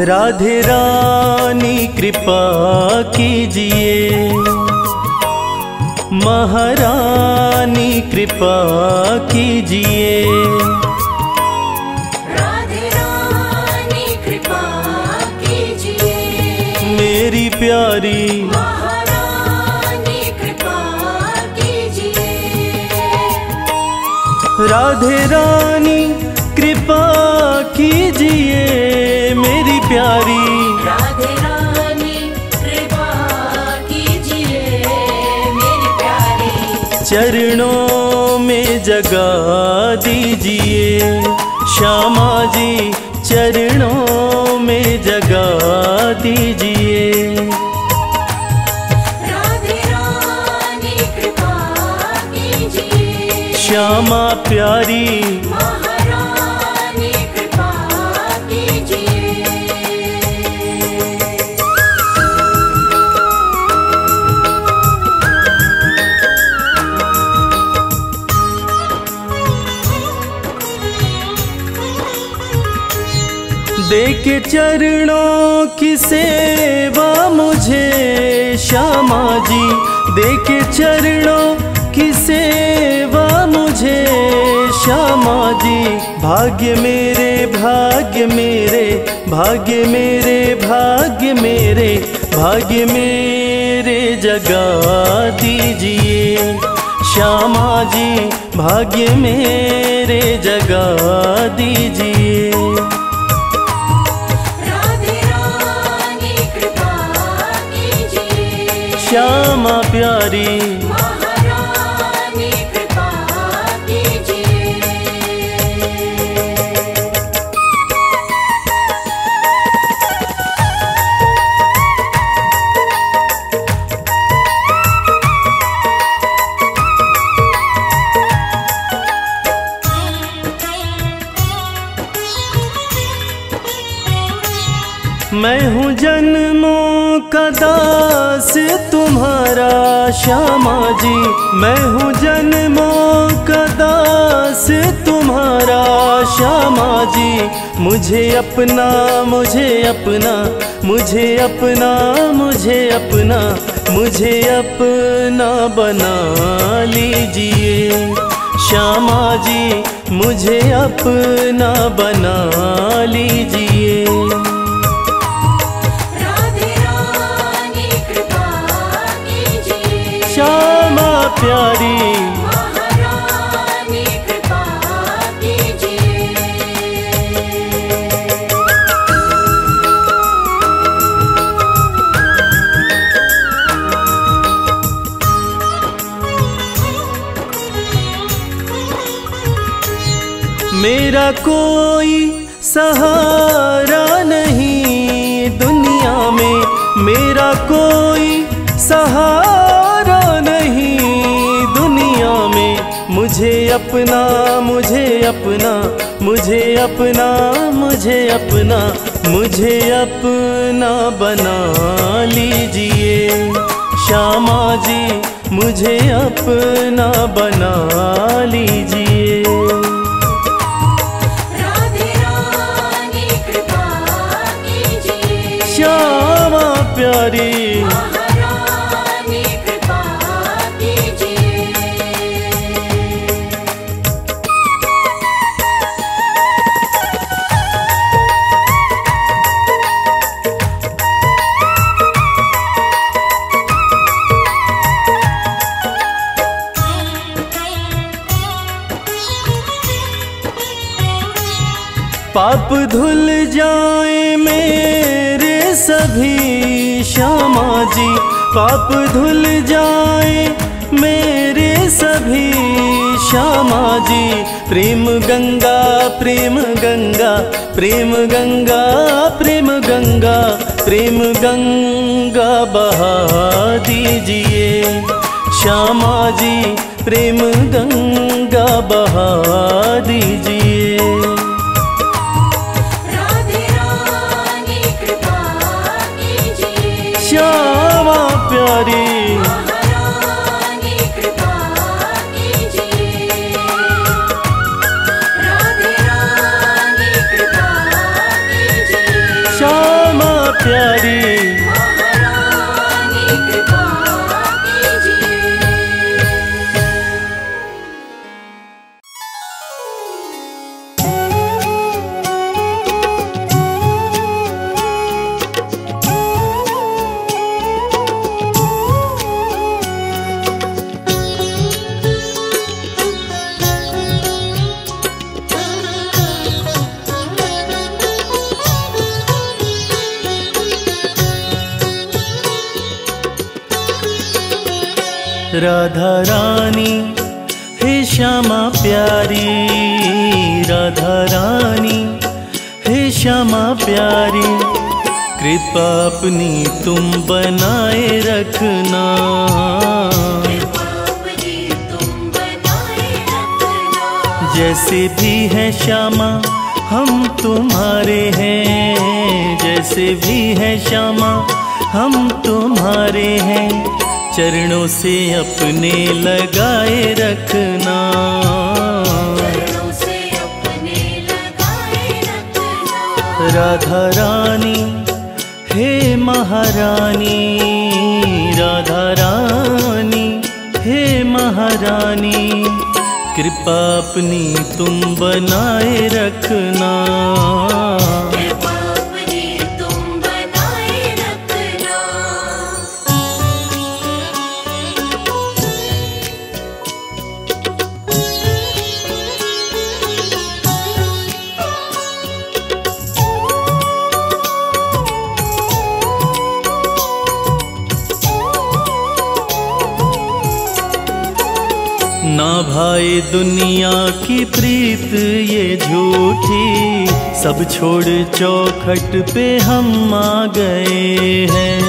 Speaker 1: राधे रानी कृपा कीजिए, महारानी कृपा कीजिए।
Speaker 2: राधे रानी कृपा कीजिए,
Speaker 1: मेरी प्यारी
Speaker 2: महारानी कृपा कीजिए।
Speaker 1: राधे रानी कृपा कीजिए, मेरी प्यारी
Speaker 2: राधे रानी कृपा कीजिए, मेरी प्यारी।
Speaker 1: चरणों में जगा दीजिए, श्यामा जी चरणों में जगा दीजिए।
Speaker 2: राधे रानी कृपा कीजिए,
Speaker 1: श्यामा प्यारी
Speaker 2: महारानी कृपा कीजिए।
Speaker 1: देके चरणों की सेवा मुझे श्यामा जी, देके चरणों की सेवा मुझे श्यामा जी। भाग्य मेरे भाग्य मेरे भाग्य मेरे भाग्य मेरे भाग्य मेरे जगा दीजिए, श्यामा जी भाग्य मेरे जगा दीजिए।
Speaker 2: राधे रानी कृपा कीजिए,
Speaker 1: श्यामा प्यारी
Speaker 2: महारानी कृपा कीजिए।
Speaker 1: मैं हूँ जन्मों का दास तुम्हारा श्यामा जी, मैं हूँ जन्मों का दास तुम्हारा श्यामा जी। मुझे अपना मुझे अपना मुझे अपना मुझे अपना मुझे अपना बना लीजिए, श्यामा जी मुझे अपना बना लीजिए।
Speaker 2: राधे रानी कृपा कीजिए,
Speaker 1: श्यामा प्यारी
Speaker 2: महारानी कृपा कीजिए।
Speaker 1: मेरा कोई सहारा नहीं दुनिया में, मेरा कोई सहारा नहीं दुनिया में। मुझे अपना मुझे अपना मुझे अपना मुझे अपना मुझे अपना बना लीजिए, श्यामा जी मुझे अपना बना लीजिए।
Speaker 2: राधे रानी कृपा कीजिए,
Speaker 1: श्यामा प्यारी
Speaker 2: महारानी कृपा कीजिए।
Speaker 1: पाप धुल जाए मेरे सभी श्यामा जी, पाप धुल जाए मेरे सभी श्यामा जी। प्रेम गंगा प्रेम गंगा प्रेम गंगा प्रेम गंगा प्रेम गंगा बहा दीजिए, श्यामा जी प्रेम गंगा बहा दीजिए।
Speaker 2: राधे रानी कृपा कीजिए,
Speaker 1: श्यामा प्यारी
Speaker 2: महारानी कृपा कीजिए। राधे रानी कृपा कीजिए,
Speaker 1: श्यामा राधा रानी हे श्यामा प्यारी, राधा रानी हे श्यामा प्यारी, कृपा अपनी तुम बनाए रखना। जैसे भी है श्यामा हम तुम्हारे हैं, जैसे भी है श्यामा हम तुम्हारे हैं, चरणों से अपने लगाए रखना। चरणों से अपने लगाए रखना। राधा रानी हे महारानी, राधा रानी हे महारानी, कृपा अपनी तुम बनाए रखना। कृपा अपनी तुम बनाए रखना। ना भाई दुनिया की प्रीत ये झूठी, सब छोड़ चौखट पे हम आ गए हैं।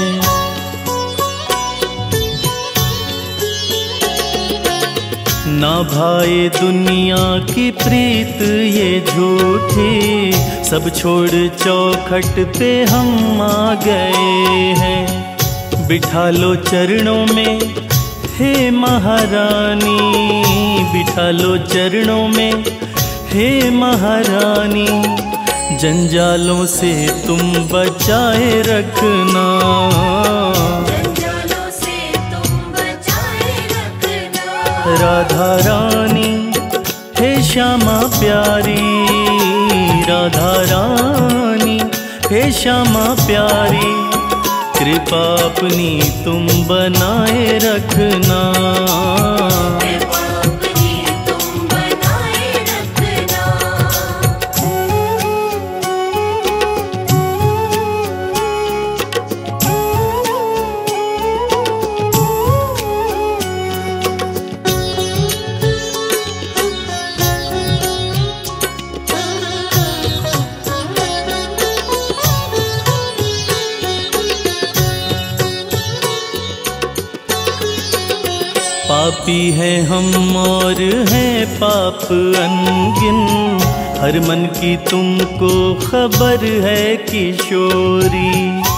Speaker 1: ना भाई दुनिया की प्रीत ये झूठी, सब छोड़ चौखट पे हम आ गए हैं। बिठा लो चरणों में हे महारानी, बिठा लो चरणों में हे महारानी, जंजालों से तुम बचाए रखना। जंजालों से तुम बचाए रखना। राधा रानी हे श्यामा प्यारी, राधा रानी हे श्यामा प्यारी, कृपा अपनी तुम बनाए रखना। कृपा अपनी तुम बनाए रखना। पापी है हम और है पाप अनगिन, हर मन की तुमको खबर है किशोरी।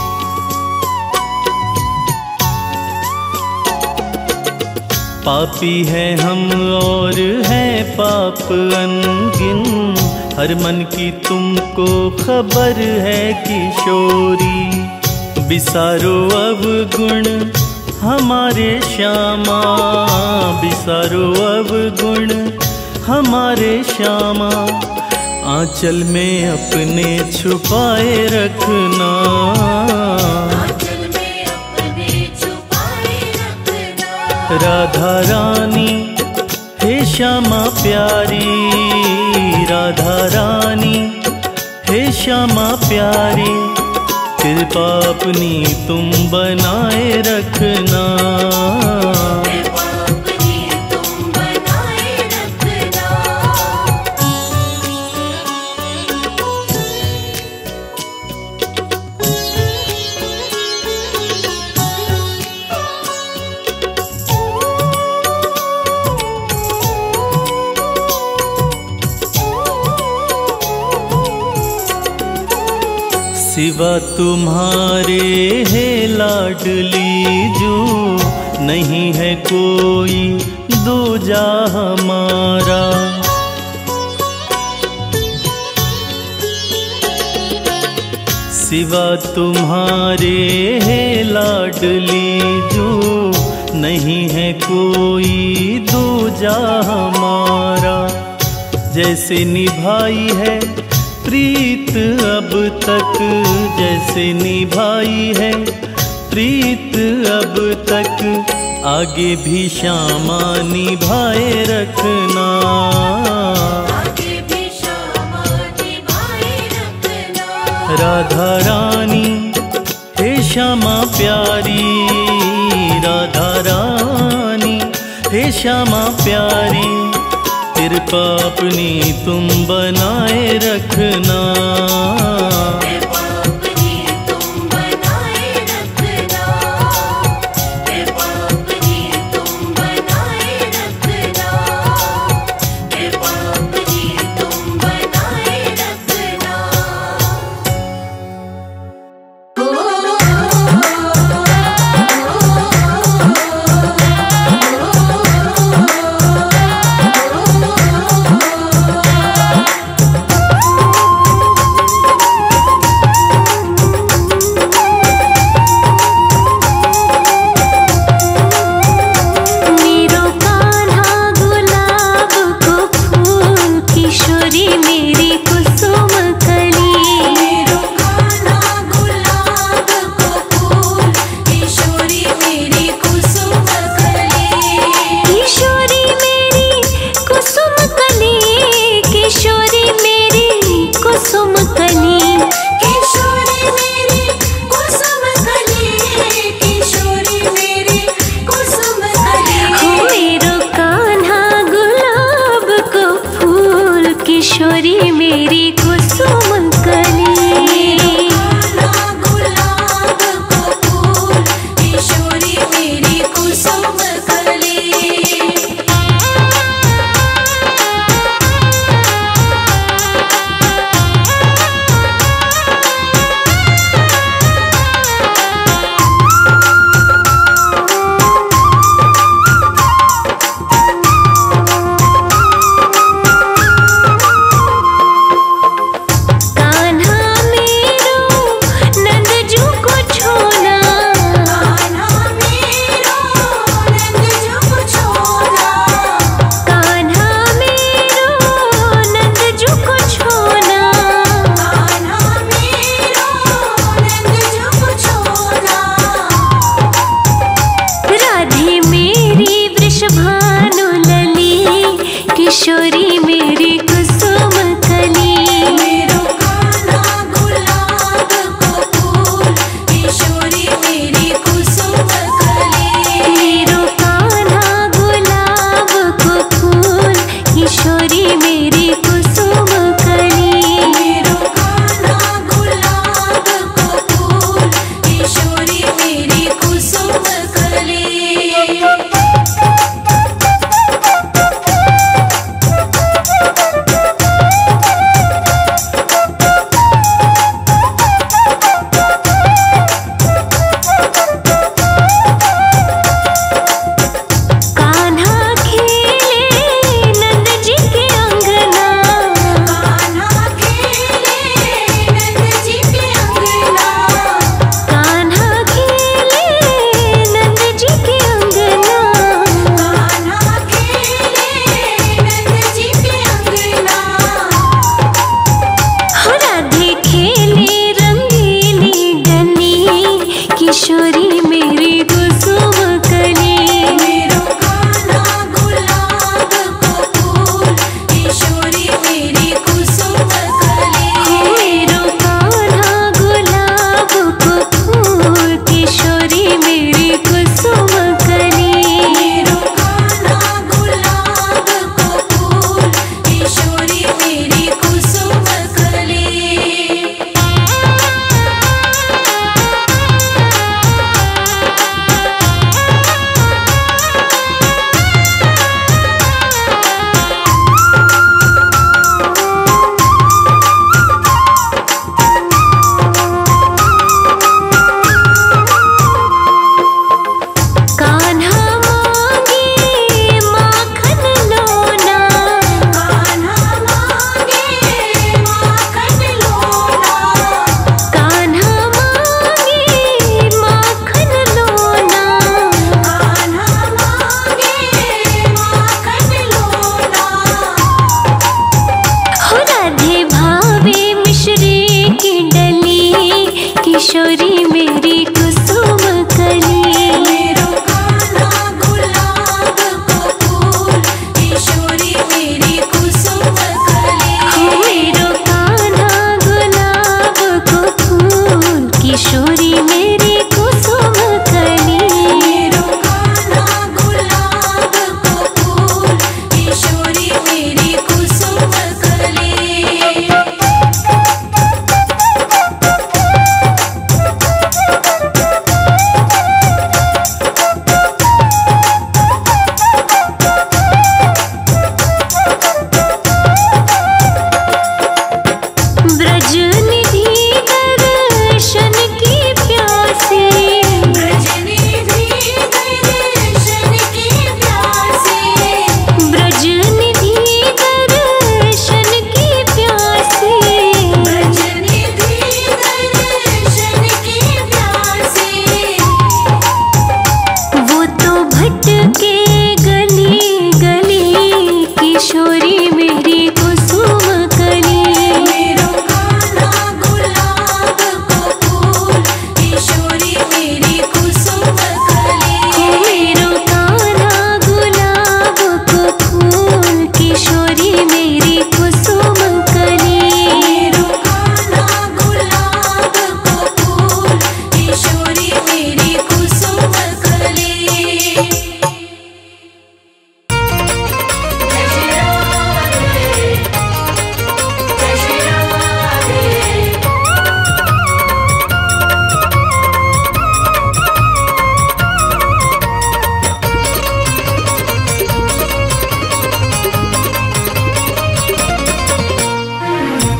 Speaker 1: पापी है हम और है पाप अनगिन, हर मन की तुमको खबर है किशोरी। बिसारो अवगुण हमारे श्यामा, बिसारो अवगुण हमारे श्यामा, आंचल में अपने छुपाए रखना। आंचल में अपने छुपाए रखना। राधा रानी हे श्यामा प्यारी, राधा रानी हे श्यामा प्यारी, कृपा अपनी तुम बनाए रखना। कृपा अपनी तुम बनाए रखना। सिवा तुम्हारे है लाडली जो, नहीं है कोई दूजा हमारा। सिवा तुम्हारे है लाडली जो, नहीं है कोई दूजा हमारा। जैसे निभाई है प्रीत अब तक, जैसे निभाई है प्रीत अब तक, आगे भी श्यामा निभाए रखना। आगे भी श्यामा निभाए रखना। राधा रानी हे श्यामा प्यारी, राधा रानी हे श्यामा प्यारी, कृपा अपनी तुम बनाए रखना।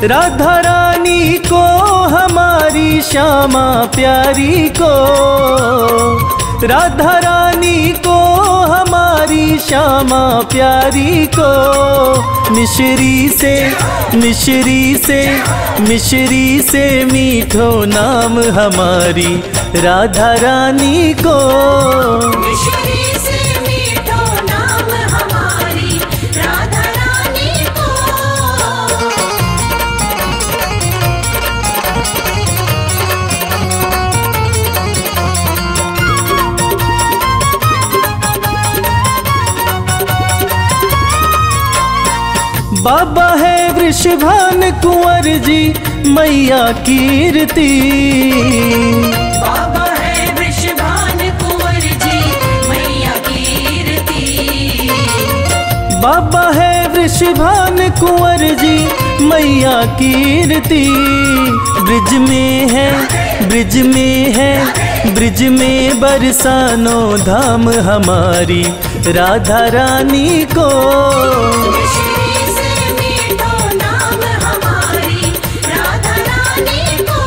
Speaker 1: राधा रानी को हमारी श्यामा प्यारी को, राधा रानी को हमारी श्यामा प्यारी को, मिश्री से मिश्री से मिश्री से मीठो नाम हमारी राधा रानी को।
Speaker 2: मिश्री से मीठो नाम हमारी राधा रानी को।
Speaker 1: बाबा है वृषभान कुंवर जी मैया कीर्ति,
Speaker 2: बाबा है वृषभान कुंवर जी मैया कीर्ति।
Speaker 1: बाबा है वृषभान कुंवर जी मैया कीर्ति। ब्रिज में है ब्रिज में है ब्रिज में बरसानो धाम हमारी राधा रानी को।
Speaker 2: मिश्री से मीठो नाम हमारी राधा रानी को।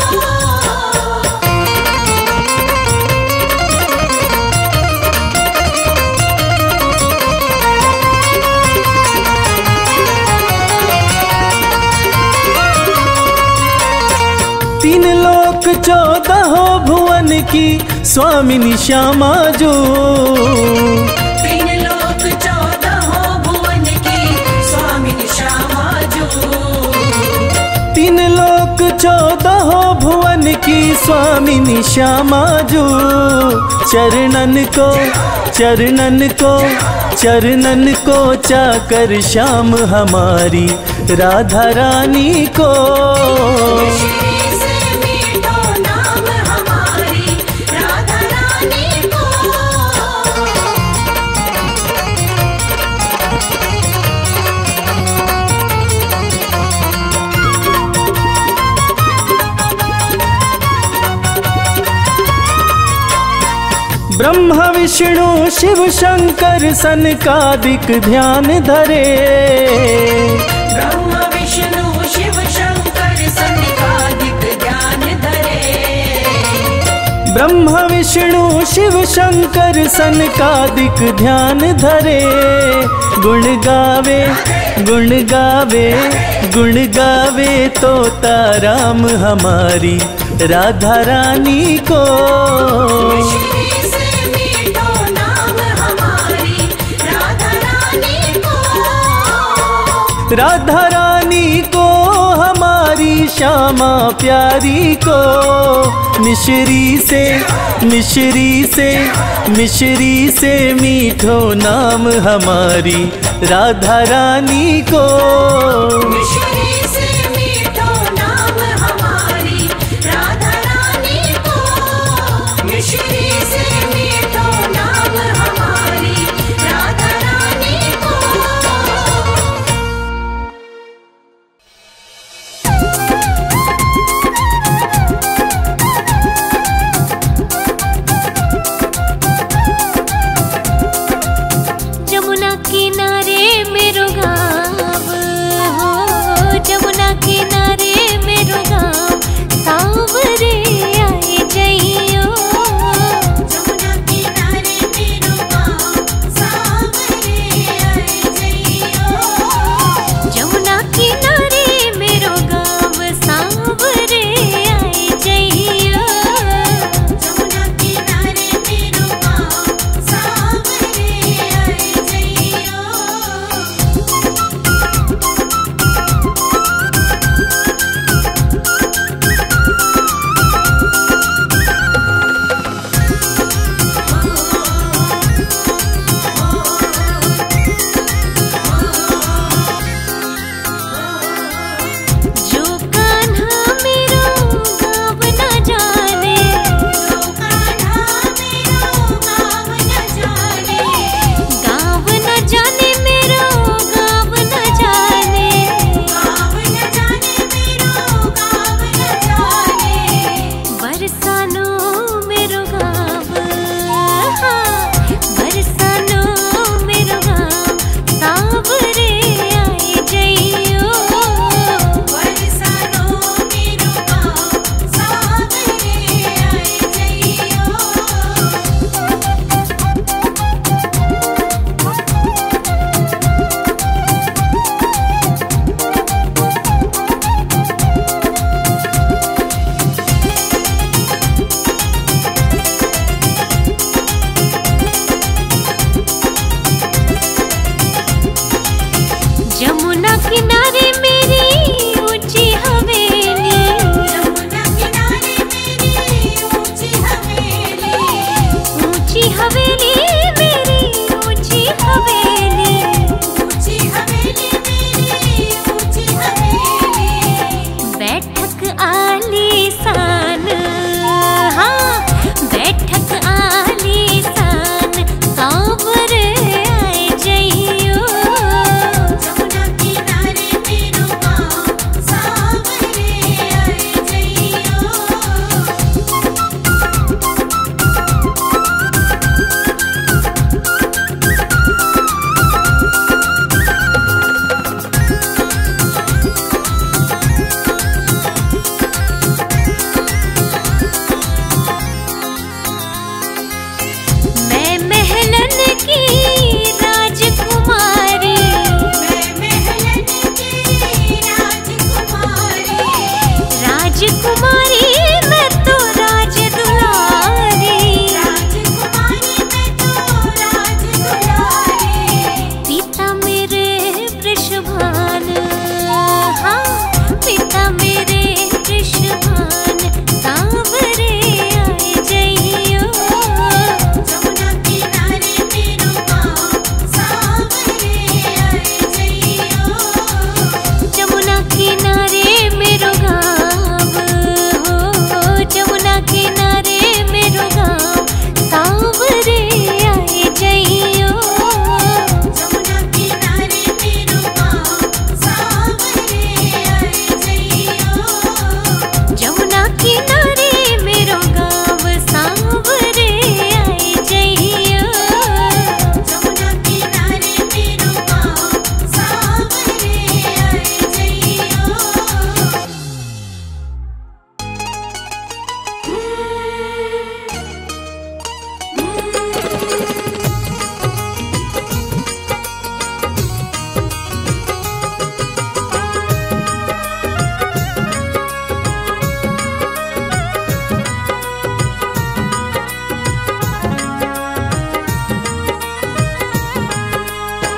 Speaker 1: तीन लोक चौदह भुवन की स्वामिनी श्यामा जो,
Speaker 2: तीन लोक चौदह भुवन की स्वामिनी श्यामा जो।
Speaker 1: तीन लोक चौदह भुवन की स्वामिनी श्यामा जो। चरणन को चरणन को चरणन को चाकर श्याम हमारी राधा रानी को।
Speaker 2: मिश्री से मीठो नाम हमारी राधा रानी को।
Speaker 1: ब्रह्मा विष्णु शिव शंकर सनकादिक ध्यान धरे।
Speaker 2: ब्रह्मा विष्णु शिव शंकर सनकादिक ध्यान धरे।
Speaker 1: ब्रह्मा विष्णु शिव शंकर सनकादिक ध्यान धरे। गुण गावे गुण गावे गुण गावे तोता राम हमारी राधा रानी को।
Speaker 2: मिश्री से मीठो नाम हमारी राधा रानी को।
Speaker 1: राधा रानी को हमारी श्यामा प्यारी को। मिश्री से मिश्री से मिश्री से मीठो नाम हमारी राधा रानी को।
Speaker 2: मिश्री से मीठो नाम हमारी राधा रानी को। मिश्री से मीठो नाम हमारी राधा रानी को।
Speaker 3: जमुना किनारे मेरो गाँव हो, जमुना किनारे मेरो गाँव सांवरे आए जइयो।
Speaker 2: जमुना किनारे मेरो गाँव सांवरे आए जइयो।
Speaker 3: जमुना किनारे मेरो गाँव सांवरे आए जइयो।
Speaker 2: जमुना किनारे मेरो गाँव सांवरे आए जइयो।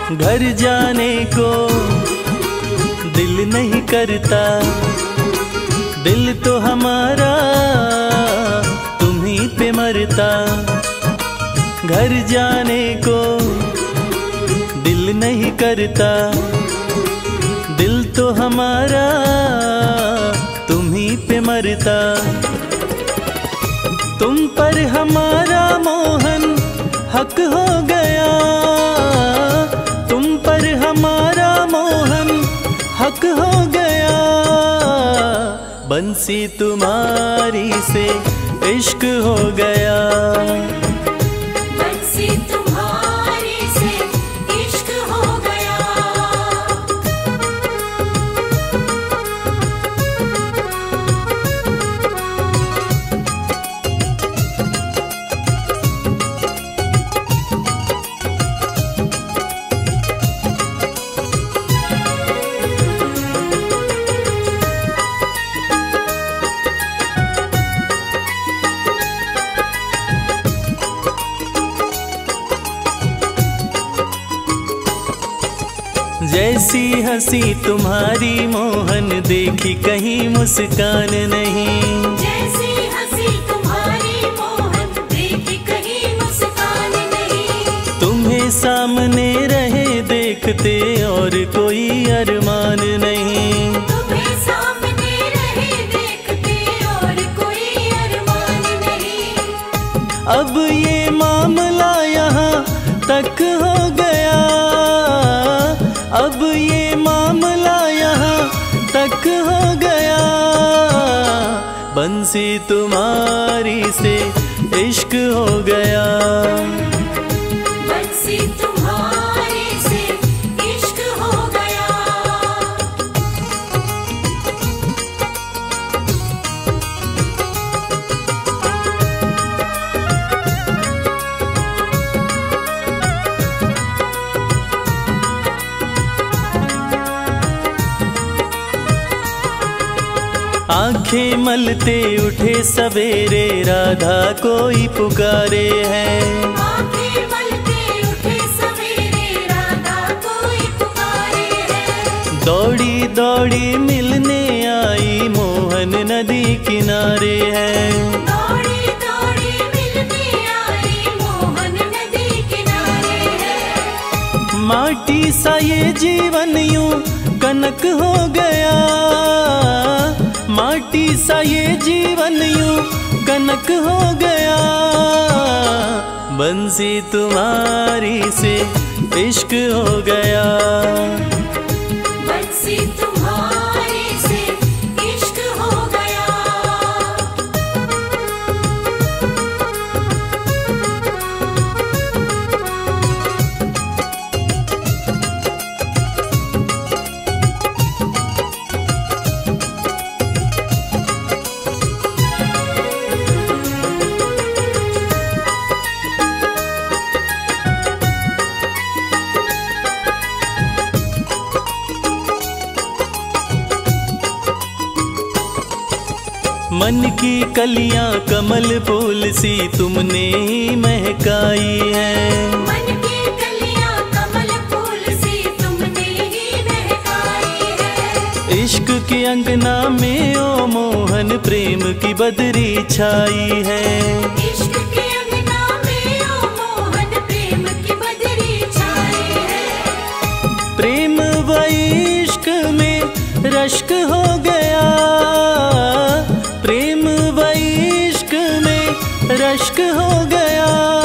Speaker 1: घर जाने को दिल नहीं करता, दिल तो हमारा तुम्हीं पे मरता। घर जाने को दिल नहीं करता, दिल तो हमारा तुम्हीं पे मरता। तुम पर हमारा मोहन हक हो गया, तुम पर हमारा मोहन हक हो गया। बंसी तुम्हारी से इश्क हो गया,
Speaker 2: बंसी तुम्हारी से इश्क हो गया।
Speaker 1: जैसी हंसी तुम्हारी मोहन देखी कहीं मुस्कान नहीं,
Speaker 2: जैसी हंसी तुम्हारी मोहन देखी कहीं मुस्कान नहीं।
Speaker 1: तुम्हें सामने रहे देखते और कोई अरमान नहीं,
Speaker 2: तुम्हें सामने रहे देखते और कोई अरमान नहीं।
Speaker 1: अब ये मामला यहाँ तक हो गया, अब ये मामला यहाँ तक हो गया। बंसी तुम्हारी से इश्क हो गया,
Speaker 2: बंसी तुम्हारी से इश्क हो गया।
Speaker 1: आंखें मलते उठे सवेरे राधा कोई पुकारे है,
Speaker 2: आंखें मलते उठे सवेरे राधा कोई पुकारे है।
Speaker 1: दौड़ी दौड़ी मिलने आई मोहन नदी किनारे है,
Speaker 2: दौड़ी दौड़ी मिलने आई मोहन नदी किनारे है।
Speaker 1: माटी सा ये जीवन यूं कनक हो गया, माटी सा ये जीवन यूं कनक हो गया। बंसी तुम्हारी से इश्क हो गया,
Speaker 2: बंसी तुम्हारी से इश्क हो गया।
Speaker 1: मन की कलियां कमल फूल सी तुमने ही महकाई है,
Speaker 2: मन की कलियां कमल फूल सी तुमने ही महकाई है।
Speaker 1: इश्क के अंगना में ओ मोहन प्रेम की बदरी छाई है,
Speaker 2: इश्क के अंगना में ओ मोहन प्रेम की बदरी छाई है।
Speaker 1: प्रेम व इश्क में रश्क हो गया, प्रेम व इश्क में रश्क हो गया।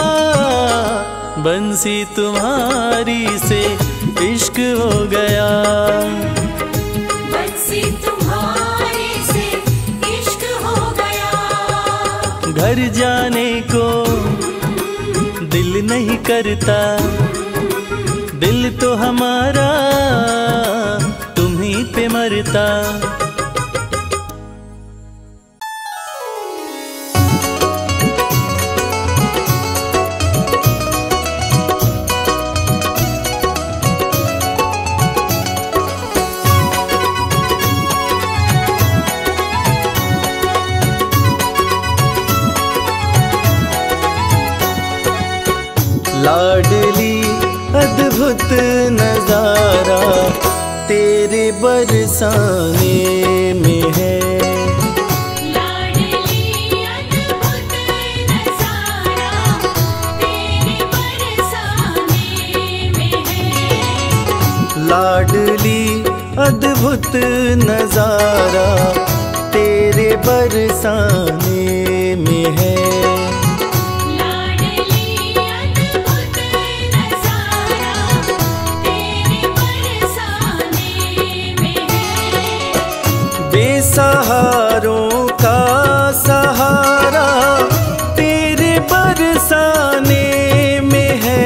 Speaker 1: बंसी तुम्हारी से इश्क हो गया,
Speaker 2: बंसी तुम्हारी से इश्क हो गया।
Speaker 1: घर जाने को दिल नहीं करता, दिल तो हमारा तुम्हीं पे मरता। लाडली अद्भुत अद्भुत नजारा तेरे बरसाने में है।
Speaker 2: लाडली अद्भुत नजारा तेरे बरसाने में है।
Speaker 5: लाडली अद्भुत नजारा तेरे बरसाने में है। लाडली अद्भुत नजारा तेरे बरसाने में है।
Speaker 1: बेसहारों का सहारा तेरे बरसाने में है।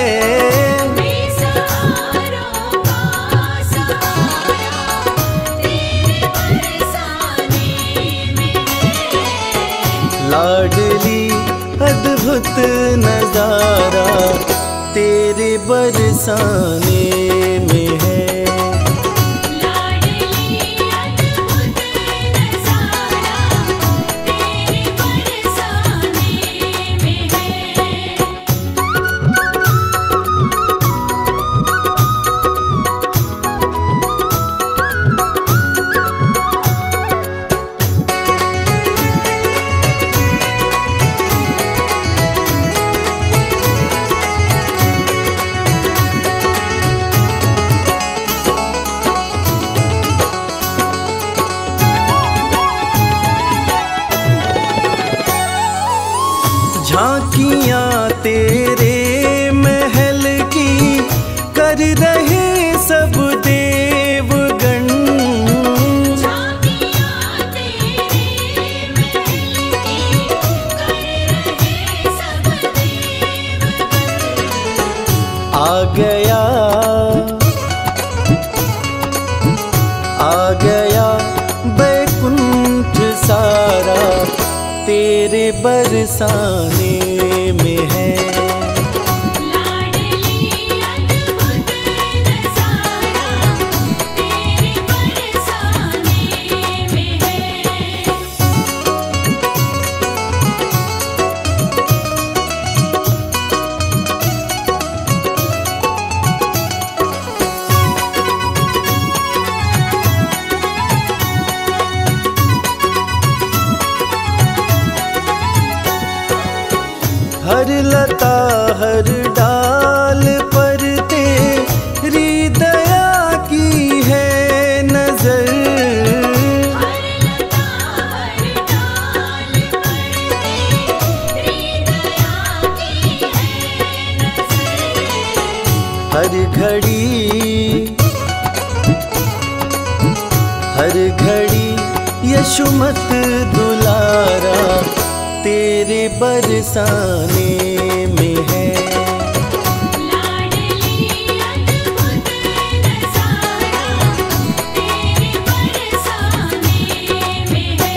Speaker 1: लाडली अद्भुत नजारा तेरे बरसाने में है।
Speaker 5: लाडली अद्भुत नजारा तेरे बरसाने में है।
Speaker 1: झांकियां तेरे महल की कर रहे सब देवगण।
Speaker 5: झांकियां तेरे महल की कर रहे सब देवगण।
Speaker 1: आ गया आ गया बैकुंठ सारा तेरे बरसाने में है।
Speaker 5: लाडली अद्भुत नजारा तेरे बरसाने में है।
Speaker 1: हर लता हर डाल पर तेरी दया की है नजर।
Speaker 5: हर लता हर डाल पर तेरी दया की है नजर।
Speaker 1: हर घड़ी हर घड़ी यशुमत दुलारा तेरे बरसाने में है।
Speaker 5: लाडली अद्भुत नजारा तेरे बरसाने में है।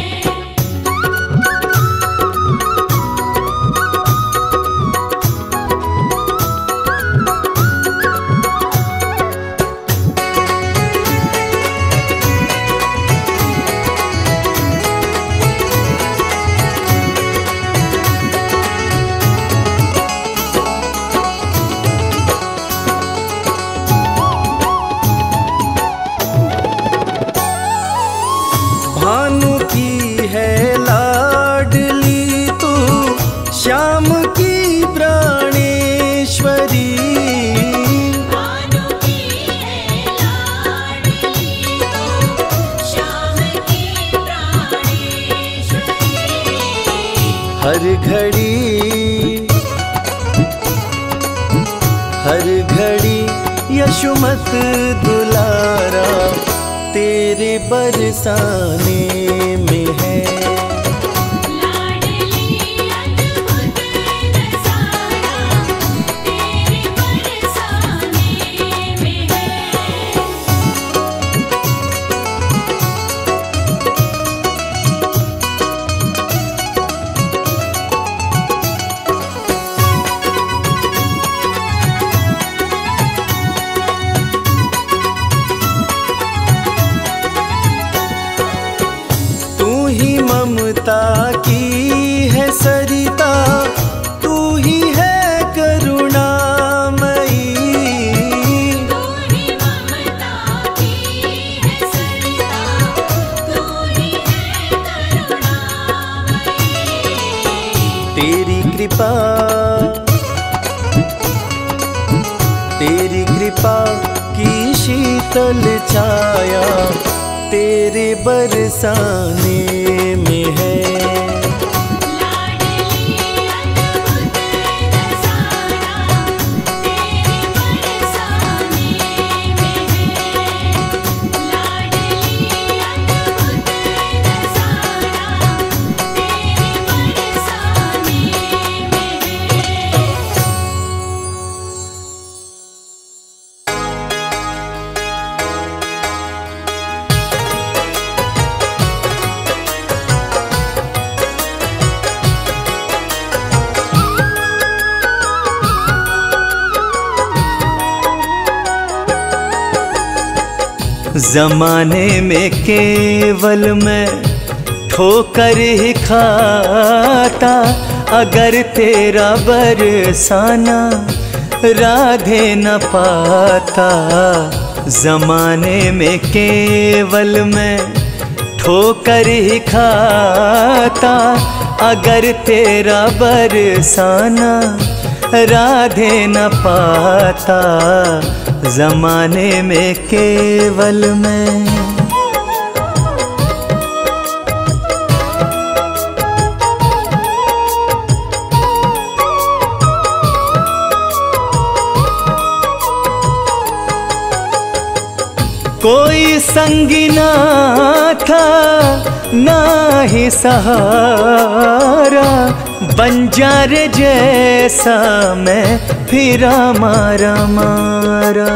Speaker 1: भानु की है लाडली तू श्याम की प्राणेश्वरी।
Speaker 5: भानु की है लाडली तो श्याम की प्राणेश्वरी।
Speaker 1: हर घड़ी हर घड़ी यशुमत दुलारा तेरे बरसाने में है।
Speaker 5: लाडली अद्भुत नजारा तेरे बरसाने में है।
Speaker 1: ममता की है सरिता तू ही है करुणामयी। कृपा की शीतल छाया तेरे बरसाने में है। जमाने में केवल मैं ठोकर ही खाता, अगर तेरा बरसाना राधे न पाता। जमाने में केवल मैं ठोकर ही खाता, अगर तेरा बरसाना राधे न पाता। जमाने में केवल मैं कोई संगी ना था ना ही सहारा, बंजार जैसा मैं फिरा मारा मारा।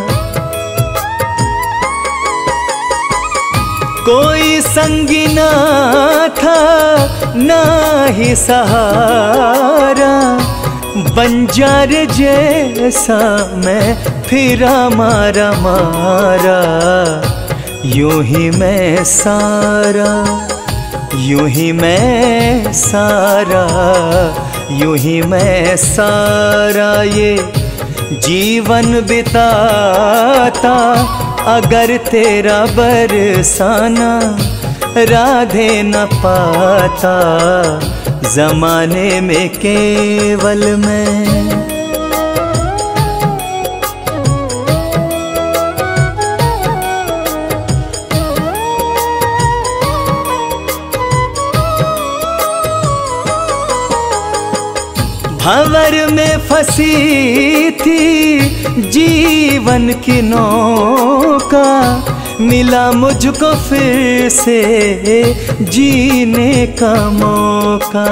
Speaker 1: कोई संगी ना था ना ही सहारा, बंजार जैसा मैं फिरा मारा मारा। यूं ही मैं सारा यूं ही मैं सारा यूं ही मैं सारा ये जीवन बिताता, अगर तेरा बरसाना राधे न पाता। जमाने में केवल मैं भंवर में फंसी थी जीवन की नौका, मिला मुझको फिर से जीने का मौका।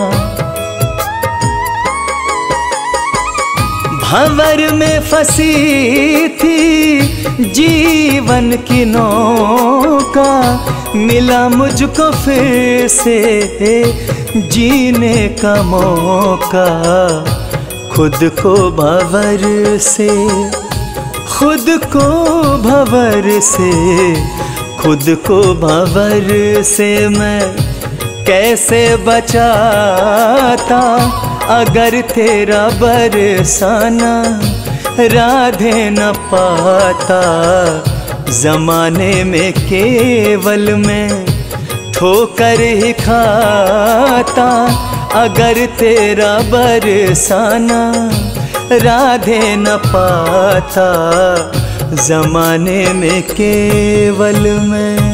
Speaker 1: भंवर में फंसी थी जीवन की नौका, मिला मुझको फिर से जीने का मौका। खुद को भंवर से खुद को भंवर से खुद को भंवर से मैं कैसे बचाता, अगर तेरा बरसाना राधे न पाता। जमाने में केवल मैं ठोकर ही खाता, अगर तेरा बरसाना राधे न पाता। जमाने में केवल मैं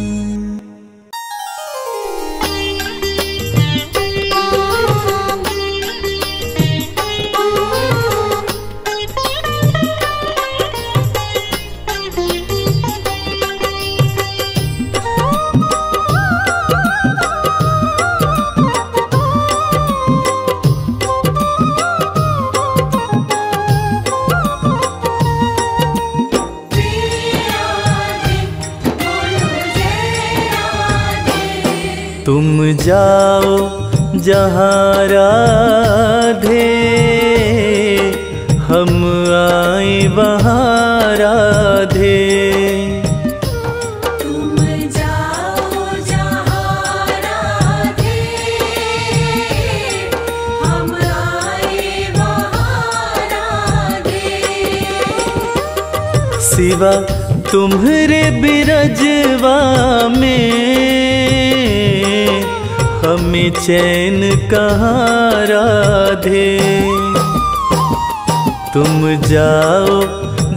Speaker 1: तुम जाओ जहाँ राधे, हम आए वहाँ राधे।
Speaker 2: तुम जाओ जहाँ राधे, हम आए वहाँ राधे।
Speaker 1: सिवा तुम्हारे बिरजवा में हमें चैन कहाँ राधे। तुम जाओ